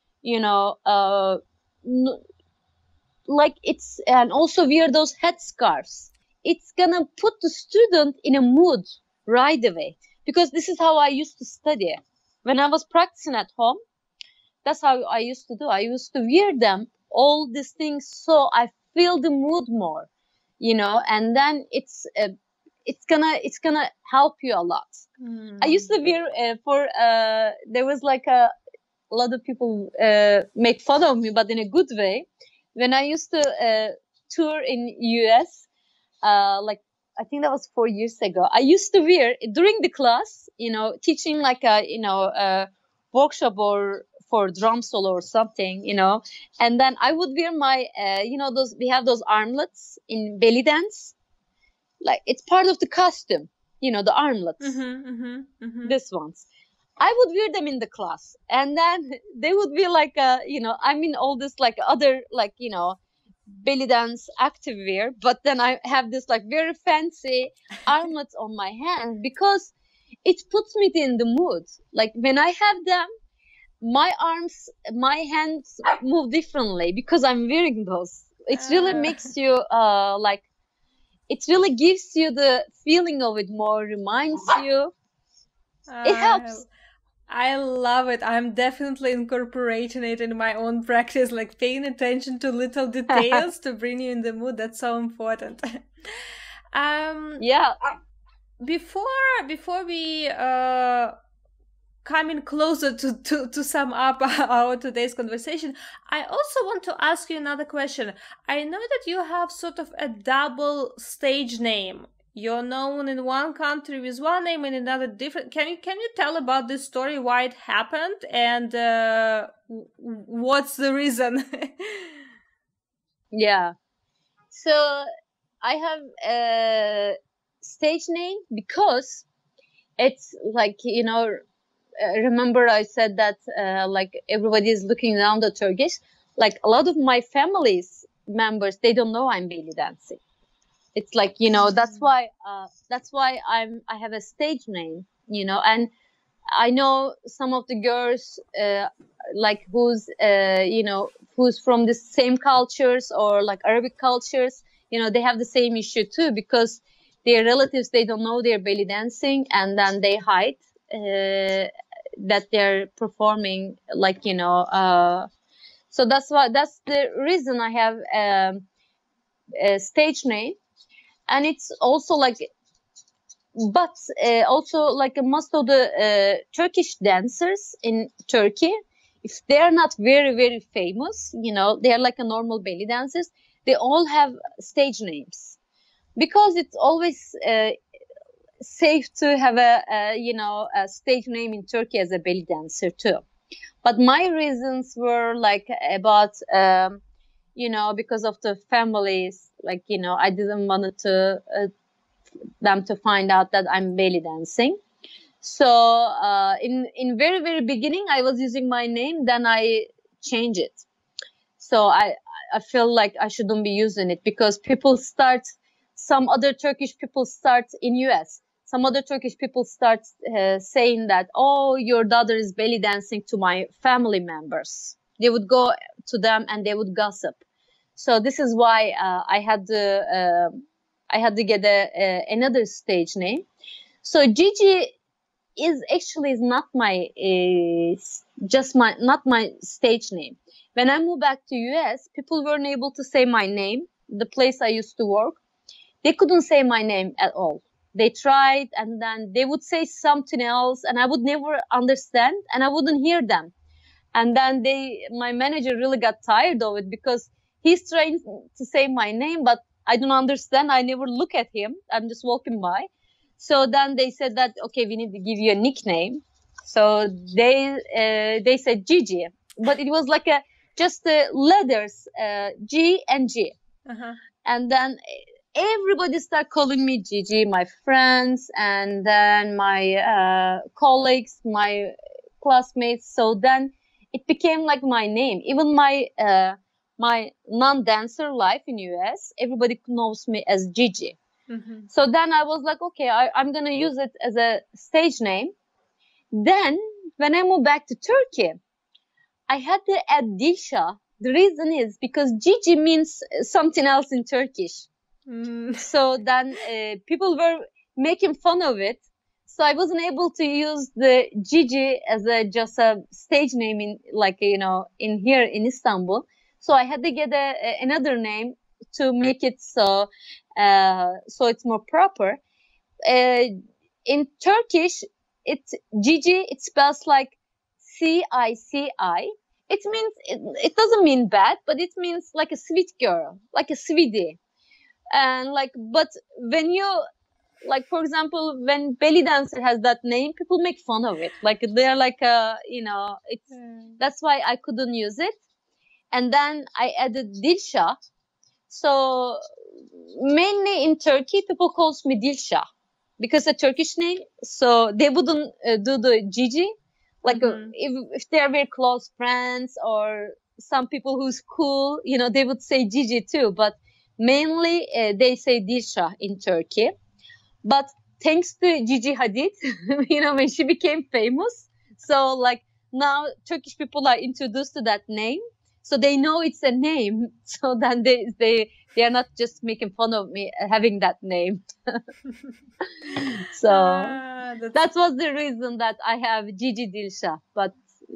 like and also wear those headscarves. It's gonna put the student in a mood right away, because this is how I used to study when I was practicing at home. That's how I used to do. I used to wear them, all these things, so I feel the mood more, and then it's gonna help you a lot. I used to wear there was like a lot of people make fun of me, but in a good way. When I used to tour in US, like I think that was 4 years ago, I used to wear during the class, teaching like a workshop or for drum solo or something, and then I would wear my, we have those armlets in belly dance, like it's part of the costume, the armlets, this ones. I would wear them in the class, and then they would be like, I'm in all this like other like, belly dance active wear, but then I have this like very fancy armlets on my hands because it puts me in the mood. Like when I have them, my arms, my hands move differently because I'm wearing those. It really makes you like, it really gives you the feeling of it more, reminds you. It helps. I love it. I'm definitely incorporating it in my own practice, like paying attention to little details to bring you in the mood. That's so important. Yeah. Before we coming closer to sum up our today's conversation, I also want to ask you another question. I know that you have sort of a double stage name. You're known in one country with one name and another different. Can you tell about this story, why it happened, and what's the reason? Yeah. So I have a stage name because it's like, remember I said that like everybody is looking down the Turkish. Like a lot of my family's members, they don't know I'm belly dancing. It's like, that's why I have a stage name, and I know some of the girls like who's from the same cultures or like Arabic cultures, they have the same issue too, because their relatives, they don't know they're belly dancing, and then they hide that they're performing, like, so that's the reason I have a stage name. And it's also like, but also like most of the Turkish dancers in Turkey, if they're not very, very famous, they're like a normal belly dancers, they all have stage names, because it's always safe to have a stage name in Turkey as a belly dancer too. But my reasons were like about, because of the families, like, I didn't want to them to find out that I'm belly dancing. So in very, very beginning, I was using my name, then I changed it. So I feel like I shouldn't be using it, because some other Turkish people start in US. Some other Turkish people start saying that, oh, your daughter is belly dancing to my family members. They would go to them and they would gossip. So this is why I had to get another stage name. So Gigi is not my not my stage name. When I moved back to US, people weren't able to say my name. The place I used to work, they couldn't say my name at all. They tried, and then they would say something else, and I would never understand, and I wouldn't hear them. And then my manager really got tired of it, because he's trying to say my name, but I don't understand. I never look at him. I'm just walking by. So then they said that, okay, we need to give you a nickname. So they said Gigi, but it was like just the letters G and G. And then everybody started calling me Gigi, my friends, and then my colleagues, my classmates. So then it became like my name. Even my non-dancer life in US, everybody knows me as Gigi. So then I was like, okay, I'm going to use it as a stage name. Then when I moved back to Turkey, I had to add Dilsah. The reason is because Gigi means something else in Turkish. So then people were making fun of it. So I wasn't able to use the Gigi as just a stage name in here in Istanbul. So I had to get another name to make it so it's more proper. In Turkish, Gigi, it spells like C-I-C-I. It means, it doesn't mean bad, but it means like a sweet girl, like a sweetie. And but when you like for example, when belly dancer has that name, people make fun of it. Like they're like it's that's why I couldn't use it. And then I added Dilsha. So mainly in Turkey, people calls me Dilsha because a Turkish name. So they wouldn't do the Gigi. Like if they're very close friends or some people who's cool, they would say Gigi too. But mainly they say Dilsha in Turkey. But thanks to Gigi Hadid, when she became famous, so like now Turkish people are introduced to that name, so they know it's a name. So then they are not just making fun of me having that name. So that was the reason that I have Gigi Dilsha. But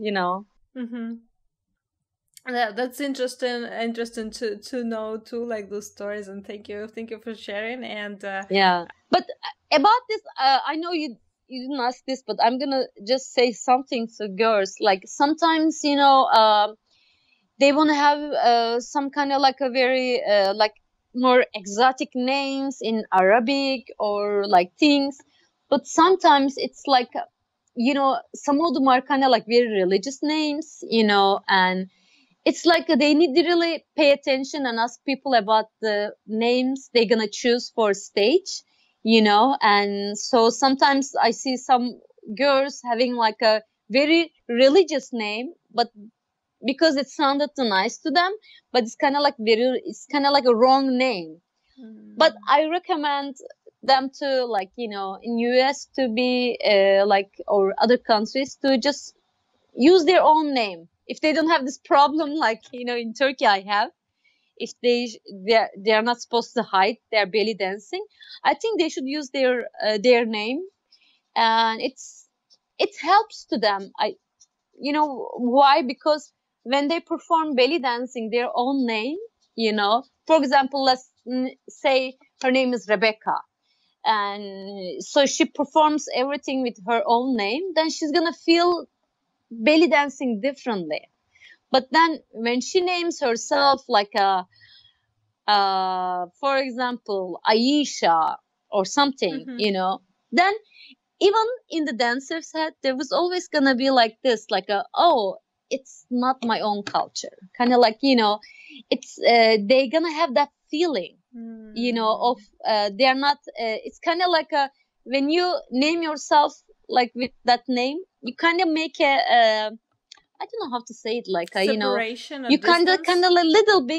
Yeah, that's interesting to know too, like those stories. And thank you for sharing. And yeah, but about this, I know you didn't ask this, but I'm gonna just say something to girls. Like sometimes they want to have some kind of like a very like more exotic names in Arabic or like things, but sometimes it's like some of them are kind of like very religious names, and it's like they need to really pay attention and ask people about the names they're gonna choose for stage, and so sometimes I see some girls having like a very religious name, but because it sounded too nice to them, but it's kind of like a wrong name. But I recommend them to, like, in US to be like, or other countries to just use their own name if they don't have this problem like in Turkey I have. If they are not supposed to hide their belly dancing, I think they should use their name, and it helps to them. Why? Because when they perform belly dancing their own name, for example, let's say her name is Rebecca, and so she performs everything with her own name, then she's gonna feel belly dancing differently. But then when she names herself like for example, Aisha or something, then even in the dancer's head, there was always gonna be like this, like oh, it's not my own culture. Kind of like, it's, they're gonna have that feeling, of, they're not, it's kind of like when you name yourself like with that name, you kind of make I don't know how to say it, like, separation, you kind of a little bit,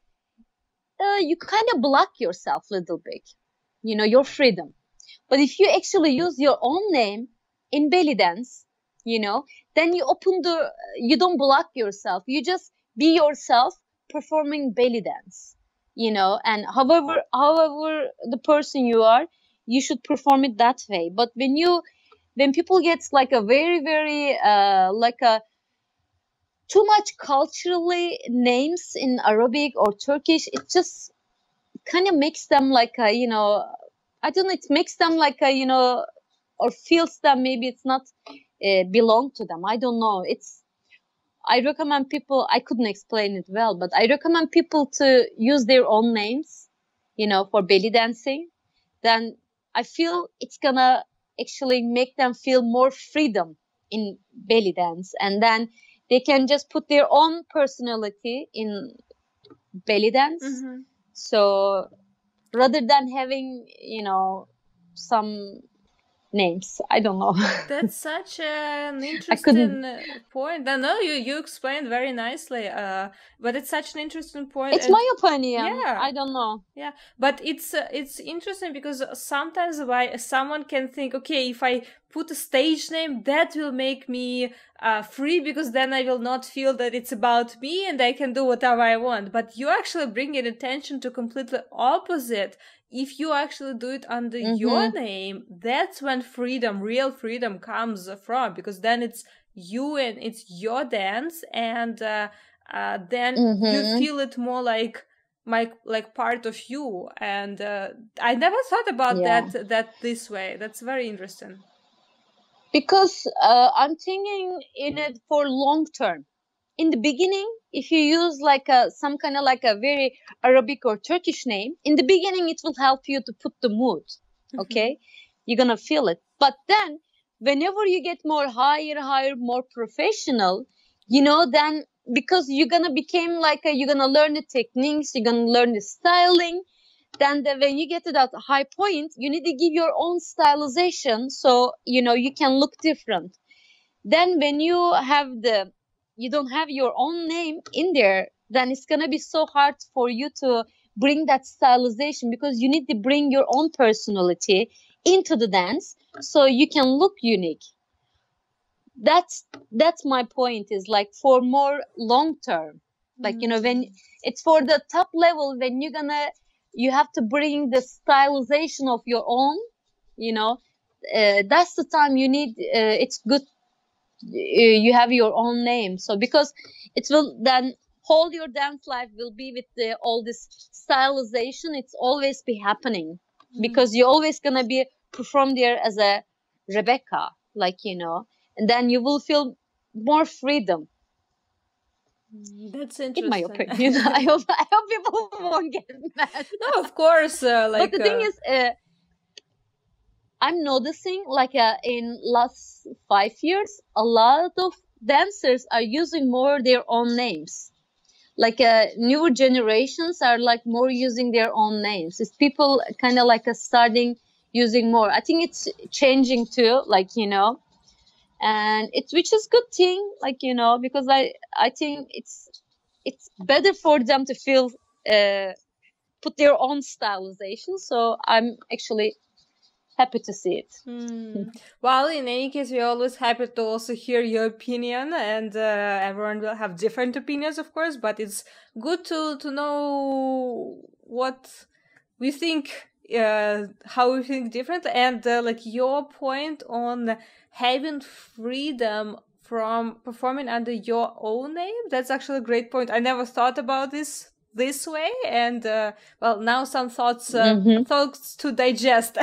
you kind of block yourself a little bit, your freedom. But if you actually use your own name in belly dance, then you don't block yourself. You just be yourself performing belly dance, and however the person you are, you should perform it that way. But when people get like a very, very, like a too much culturally names in Arabic or Turkish, it just kind of makes them like a, I don't know, it makes them like a, or feels that maybe it's not belong to them. I don't know. I recommend people, I couldn't explain it well, but I recommend people to use their own names, for belly dancing. Then I feel it's gonna actually make them feel more freedom in belly dance. And then they can just put their own personality in belly dance. So rather than having, some names, I don't know. That's such an interesting point. I know you explained very nicely, but it's such an interesting point. It's my opinion. Yeah, I don't know. Yeah, but it's interesting because sometimes why someone can think, okay, if I put a stage name, that will make me free, because then I will not feel that it's about me and I can do whatever I want. But you actually bring it attention to completely opposite. If you actually do it under your name, that's when real freedom comes from, because then it's you and it's your dance, and then you feel it more like part of you. And I never thought about that this way. That's very interesting. Because I'm thinking in it for long term. In the beginning, if you use like some kind of like a very Arabic or Turkish name, in the beginning it will help you to put the mood. Okay, you're gonna feel it. But then whenever you get more higher, more professional, then because you're gonna become you're gonna learn the techniques, you're gonna learn the styling. Then when you get to that high point, you need to give your own stylization, so you can look different. Then when you don't have your own name in there, then it's gonna be so hard for you to bring that stylization, because you need to bring your own personality into the dance so you can look unique. That's my point, is like for more long term, when it's for the top level, when you have to bring the stylization of your own, that's the time you need, it's good you have your own name. So because it will then whole your dance life will be with all this stylization, it's always be happening, because you're always gonna be perform there as a Rebecca, and then you will feel more freedom. That's interesting. In my opinion. I hope people won't get mad. No, of course. But the thing is, I'm noticing in last 5 years, a lot of dancers are using more their own names. Newer generations are more using their own names. It's people kind of starting using more. I think it's changing too, and which is good thing, because I think it's better for them to feel put their own stylization. So I'm actually happy to see it. Well, in any case, we're always happy to also hear your opinion, and everyone will have different opinions, of course, but it's good to know what we think, how we think different, and your point on having freedom from performing under your own name. That's actually a great point. I never thought about this way, and now some thoughts to digest.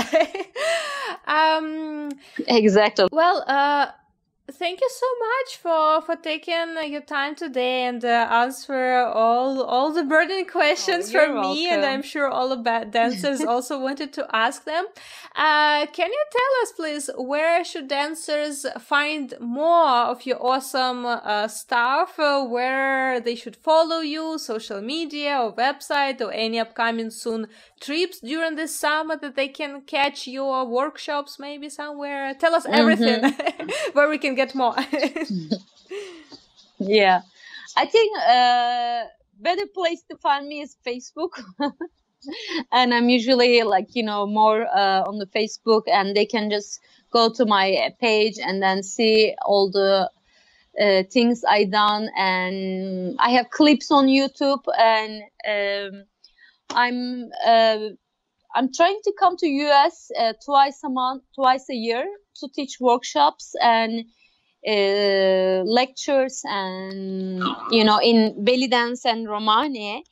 Exactly. Well, thank you so much for taking your time today and answer all the burning questions from me, and I'm sure all the dancers also wanted to ask them. Can you tell us, please, where should dancers find more of your awesome stuff? Where they should follow you, social media or website, or any upcoming soon trips during this summer that they can catch your workshops maybe somewhere? Tell us everything where we can get more. Yeah, I think better place to find me is Facebook. And I'm usually more on the Facebook, and they can just go to my page and then see all the things I done, and I have clips on YouTube, and I'm trying to come to US twice a year to teach workshops and lectures, and in belly dance and Romani.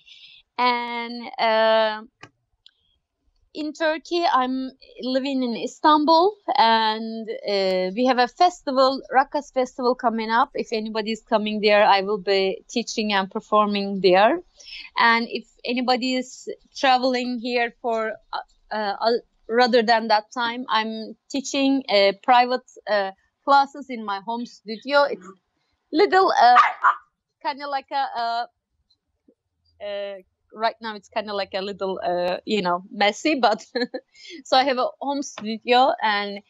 And in Turkey, I'm living in Istanbul, and we have a festival, Rakas Festival, coming up. If anybody is coming there, I will be teaching and performing there. And if anybody is traveling here for rather than that time, I'm teaching private classes in my home studio. It's little kind of like right now it's kind of like a little messy, but so I have a home studio, and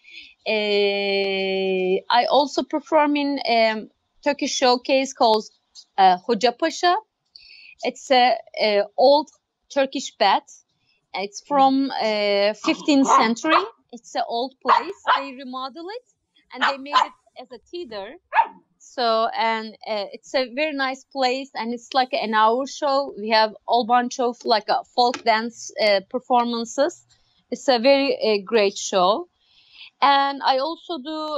I also perform in Turkish showcase called Hoca Paşa. It's a old Turkish bat. It's from 15th century. It's an old place. They remodel it, and they made it as a theater. So, and it's a very nice place, and it's like an hour show. We have all bunch of folk dance performances. It's a very great show. And I also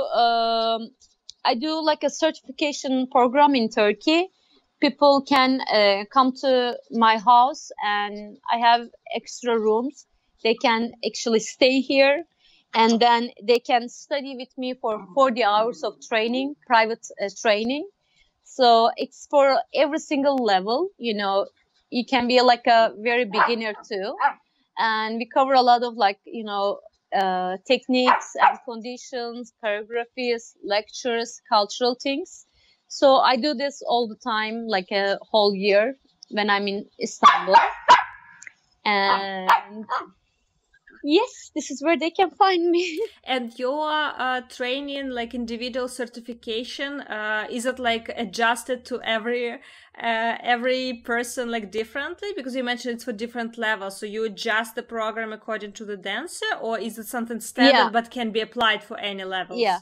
do like a certification program in Turkey. People can come to my house, and I have extra rooms. They can actually stay here, and then they can study with me for 40 hours of training, private training. So it's for every single level. You can be like a very beginner too. And we cover a lot of techniques and conditions, choreographies, lectures, cultural things. So I do this all the time, like a whole year when I'm in Istanbul. And yes, this is where they can find me. And your training, like individual certification, is it like adjusted to every person like differently? Because you mentioned it's for different levels, so you adjust the program according to the dancer, or is it something standard but can be applied for any levels? Yeah.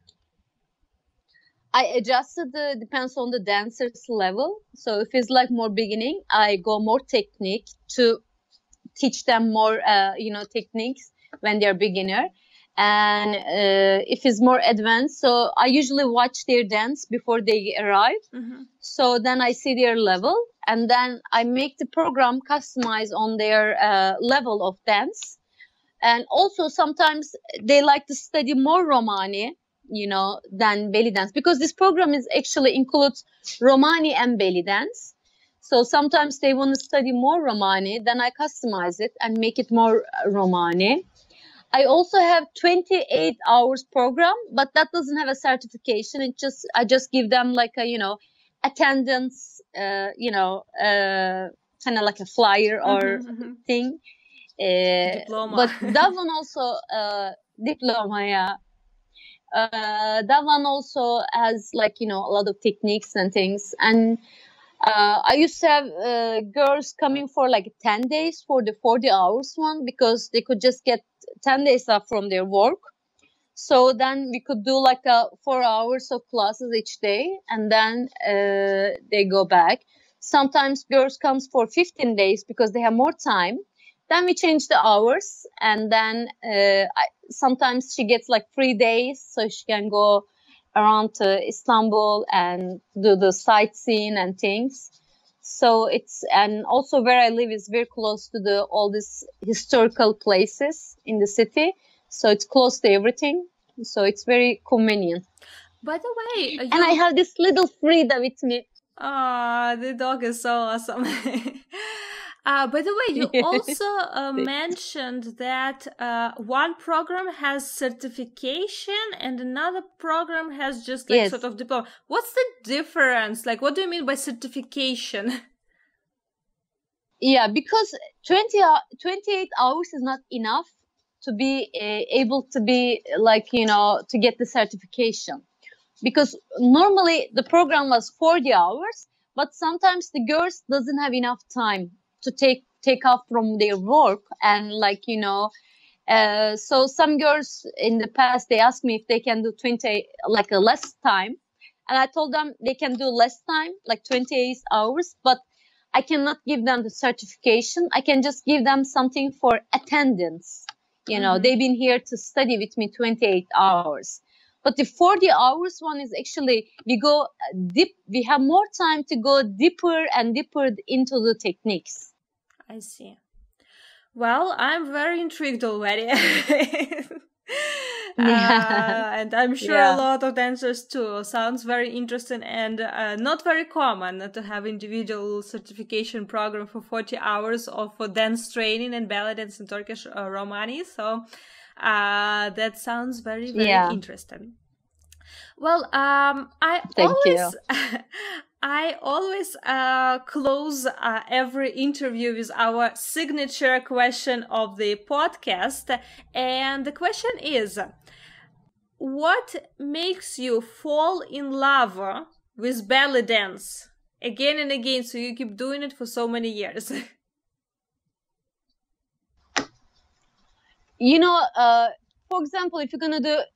I adjusted depends on the dancer's level. So if it's like more beginning, I go more technique to teach them more, techniques when they're beginner. And if it's more advanced, so I usually watch their dance before they arrive. Mm-hmm. So then I see their level, and then I make the program customized on their level of dance. And also sometimes they like to study more Romani, than belly dance, because this program is actually includes Romani and belly dance. So sometimes they want to study more Romani, then I customize it and make it more Romani. I also have 28 hours program, but that doesn't have a certification. I just give them like a, attendance, kind of like a flyer or thing. Diploma. But that one also, diploma, yeah. That one also has like, a lot of techniques and things. And I used to have girls coming for like 10 days for the 40 hours one, because they could just get 10 days off from their work. So then we could do like 4 hours of classes each day, and then they go back. Sometimes girls comes for 15 days because they have more time. Then we change the hours, and then sometimes she gets like 3 days, so she can go around to Istanbul and do the sightseeing and things. So and also where I live is very close to all these historical places in the city. So it's close to everything. So it's very convenient. By the way, and I have this little Frida with me. Ah, the dog is so awesome. By the way, you also mentioned that one program has certification and another program has just like sort of diploma. What's the difference? Like, what do you mean by certification? Yeah, because 28 hours is not enough to be able to be like, to get the certification. Because normally the program was 40 hours, but sometimes the girls doesn't have enough time to take off from their work. And like, so some girls in the past, they asked me if they can do 20, like a less time. And I told them they can do less time, like 28 hours, but I cannot give them the certification. I can just give them something for attendance. They've been here to study with me 28 hours. But the 40 hours one is actually, we go deep, we have more time to go deeper and deeper into the techniques. I see. Well, I'm very intrigued already. And I'm sure a lot of dancers too. Sounds very interesting and not very common to have individual certification program for 40 hours of dance training and ballet dance and Turkish Romani. So that sounds very, very interesting. Well, I always close every interview with our signature question of the podcast. And the question is, what makes you fall in love with ballet dance again and again, so you keep doing it for so many years? For example, if you're going to do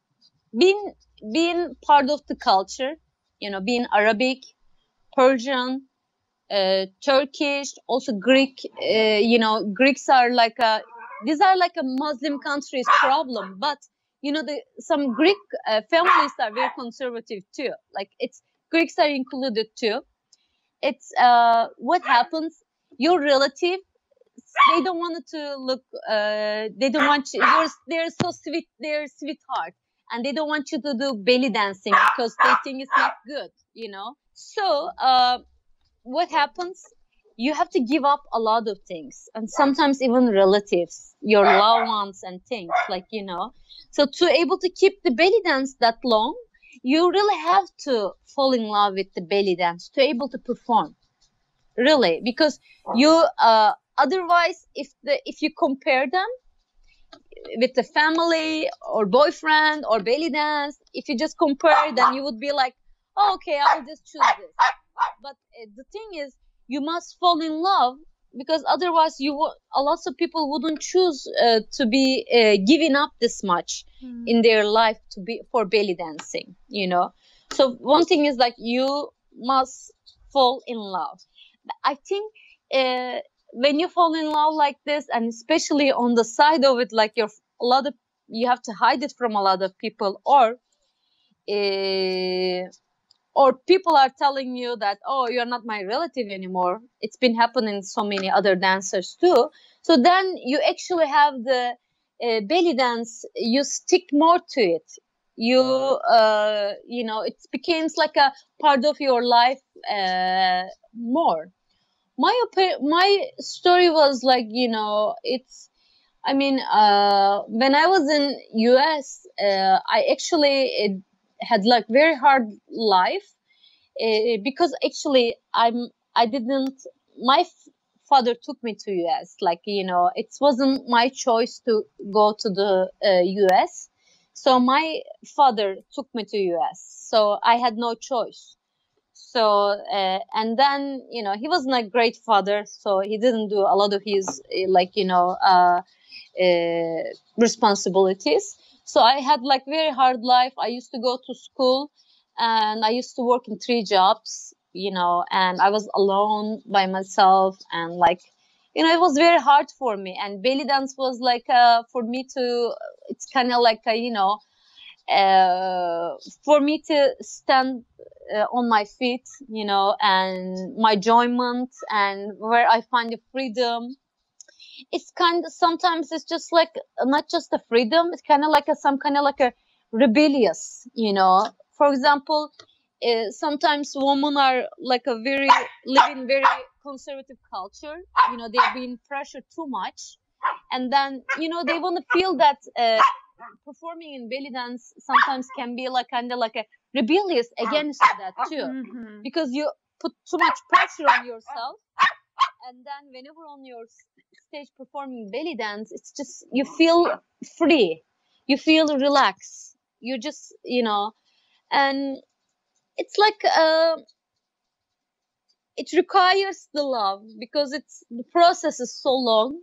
being part of the culture, being Arabic, Persian, Turkish, also Greek, Greeks are like these are like a Muslim country's problem, but some Greek families are very conservative too. Like Greeks are included too. It's what happens, your relative, they don't want it to look, they don't want you, they're so sweet, they're sweetheart, and they don't want you to do belly dancing because they think it's not good, So what happens, you have to give up a lot of things, and sometimes even relatives, your loved ones and things, like, so to able to keep the belly dance that long, you really have to fall in love with the belly dance to able to perform, really, because you otherwise, if you compare them with the family or boyfriend or belly dance, if you just compare, then you would be like, oh, okay, I'll just choose this. But the thing is, you must fall in love, because otherwise a lot of people wouldn't choose to be giving up this much in their life to be for belly dancing, so one thing is like you must fall in love. I think when you fall in love like this, and especially on the side of it, like you have to hide it from a lot of people, uh, or people are telling you that, oh, you're not my relative anymore. It's been happening so many other dancers too. So then you actually have the belly dance, you stick more to it. It becomes like a part of your life more. My story was like, it's, I mean, when I was in US, I actually had like very hard life, because actually I didn't, my father took me to US, like, it wasn't my choice to go to the US. So my father took me to US. So I had no choice. So and then he wasn't a great father, so he didn't do a lot of his responsibilities. So I had like very hard life. I used to go to school, and I used to work in 3 jobs, and I was alone by myself, and like, it was very hard for me. And belly dance was like for me to, it's kind of like a, for me to stand on my feet, and my enjoyment, and where I find the freedom. It's kind of, sometimes it's just like not just a freedom, it's kind of like some kind of like a rebellious, for example, sometimes women are like a very living very conservative culture, they're being pressured too much, and then they want to feel that performing in belly dance sometimes can be like kind of like a rebellious against that too, because you put too much pressure on yourself, and then whenever on your stage performing belly dance, it's just you feel free, you feel relaxed, you just and it's like it requires the love, because the process is so long,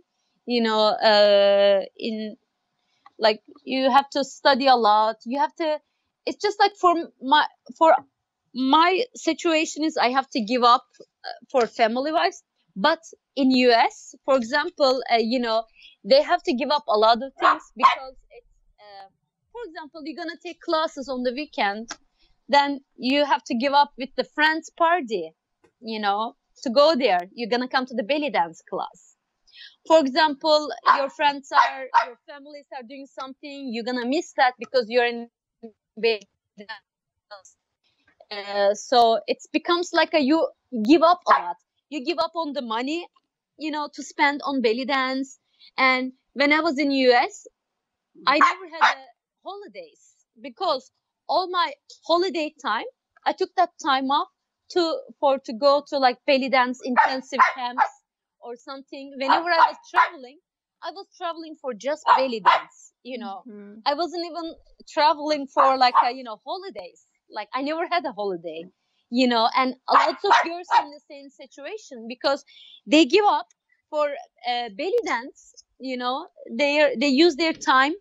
in like you have to study a lot, you have to, it's just like for my situation is I have to give up for family wise. But in US, for example, they have to give up a lot of things, because it's for example, you're gonna take classes on the weekend, then you have to give up with the friends party, to go there. You're gonna come to the belly dance class. For example, your families are doing something, you're gonna miss that because you're in belly dance. So it becomes like you give up a lot. You give up on the money, to spend on belly dance. And when I was in US, I never had holidays, because all my holiday time, I took that time off to go to like belly dance intensive camps or something. Whenever I was traveling for just belly dance. I wasn't even traveling for like holidays. Like I never had a holiday. And a lot of girls in the same situation, because they give up for belly dance. They use their time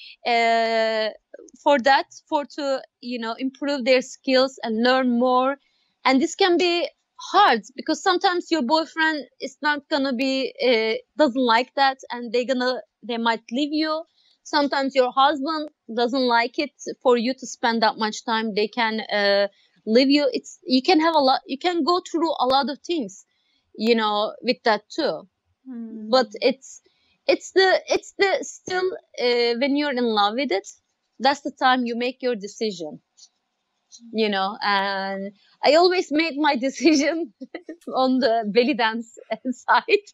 for that, for to improve their skills and learn more. And this can be hard, because sometimes your boyfriend is not gonna be doesn't like that, and they might leave you. Sometimes your husband doesn't like it for you to spend that much time, they can leave you. You can have a lot, you can go through a lot of things with that too. But it's the still when you're in love with it, that's the time you make your decision. and I always made my decision on the belly dance side.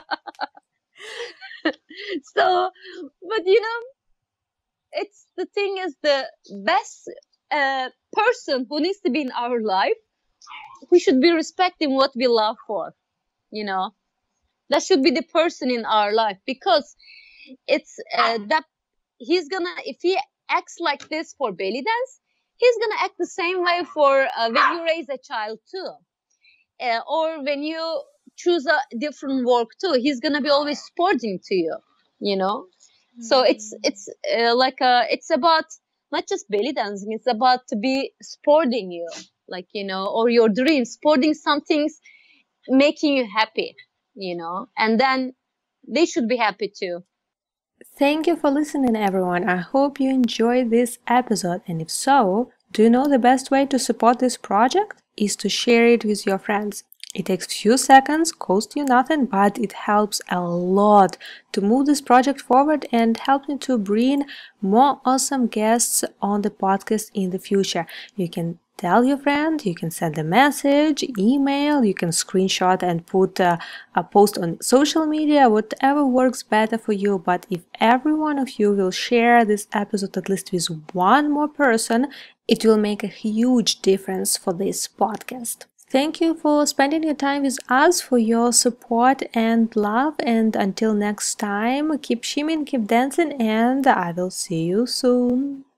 So, but it's the thing is the best person who needs to be in our life, we should be respecting what we love for, that should be the person in our life, because it's that he's gonna, if he acts like this for belly dance, he's gonna act the same way for when you raise a child too, or when you choose a different work too, he's gonna be always sporting to you, so it's like it's about not just belly dancing, it's about to be sporting you, like or your dreams, sporting something's making you happy, and then they should be happy too. Thank you for listening, everyone. I hope you enjoyed this episode, and if so, do you know the best way to support this project is to share it with your friends. It takes few seconds, costs you nothing, but it helps a lot to move this project forward and help me to bring more awesome guests on the podcast in the future. You can tell your friend, you can send a message, email, you can screenshot and put a post on social media, whatever works better for you. But if every one of you will share this episode at least with one more person, it will make a huge difference for this podcast. Thank you for spending your time with us, for your support and love. And until next time, keep shimmying, keep dancing, and I will see you soon.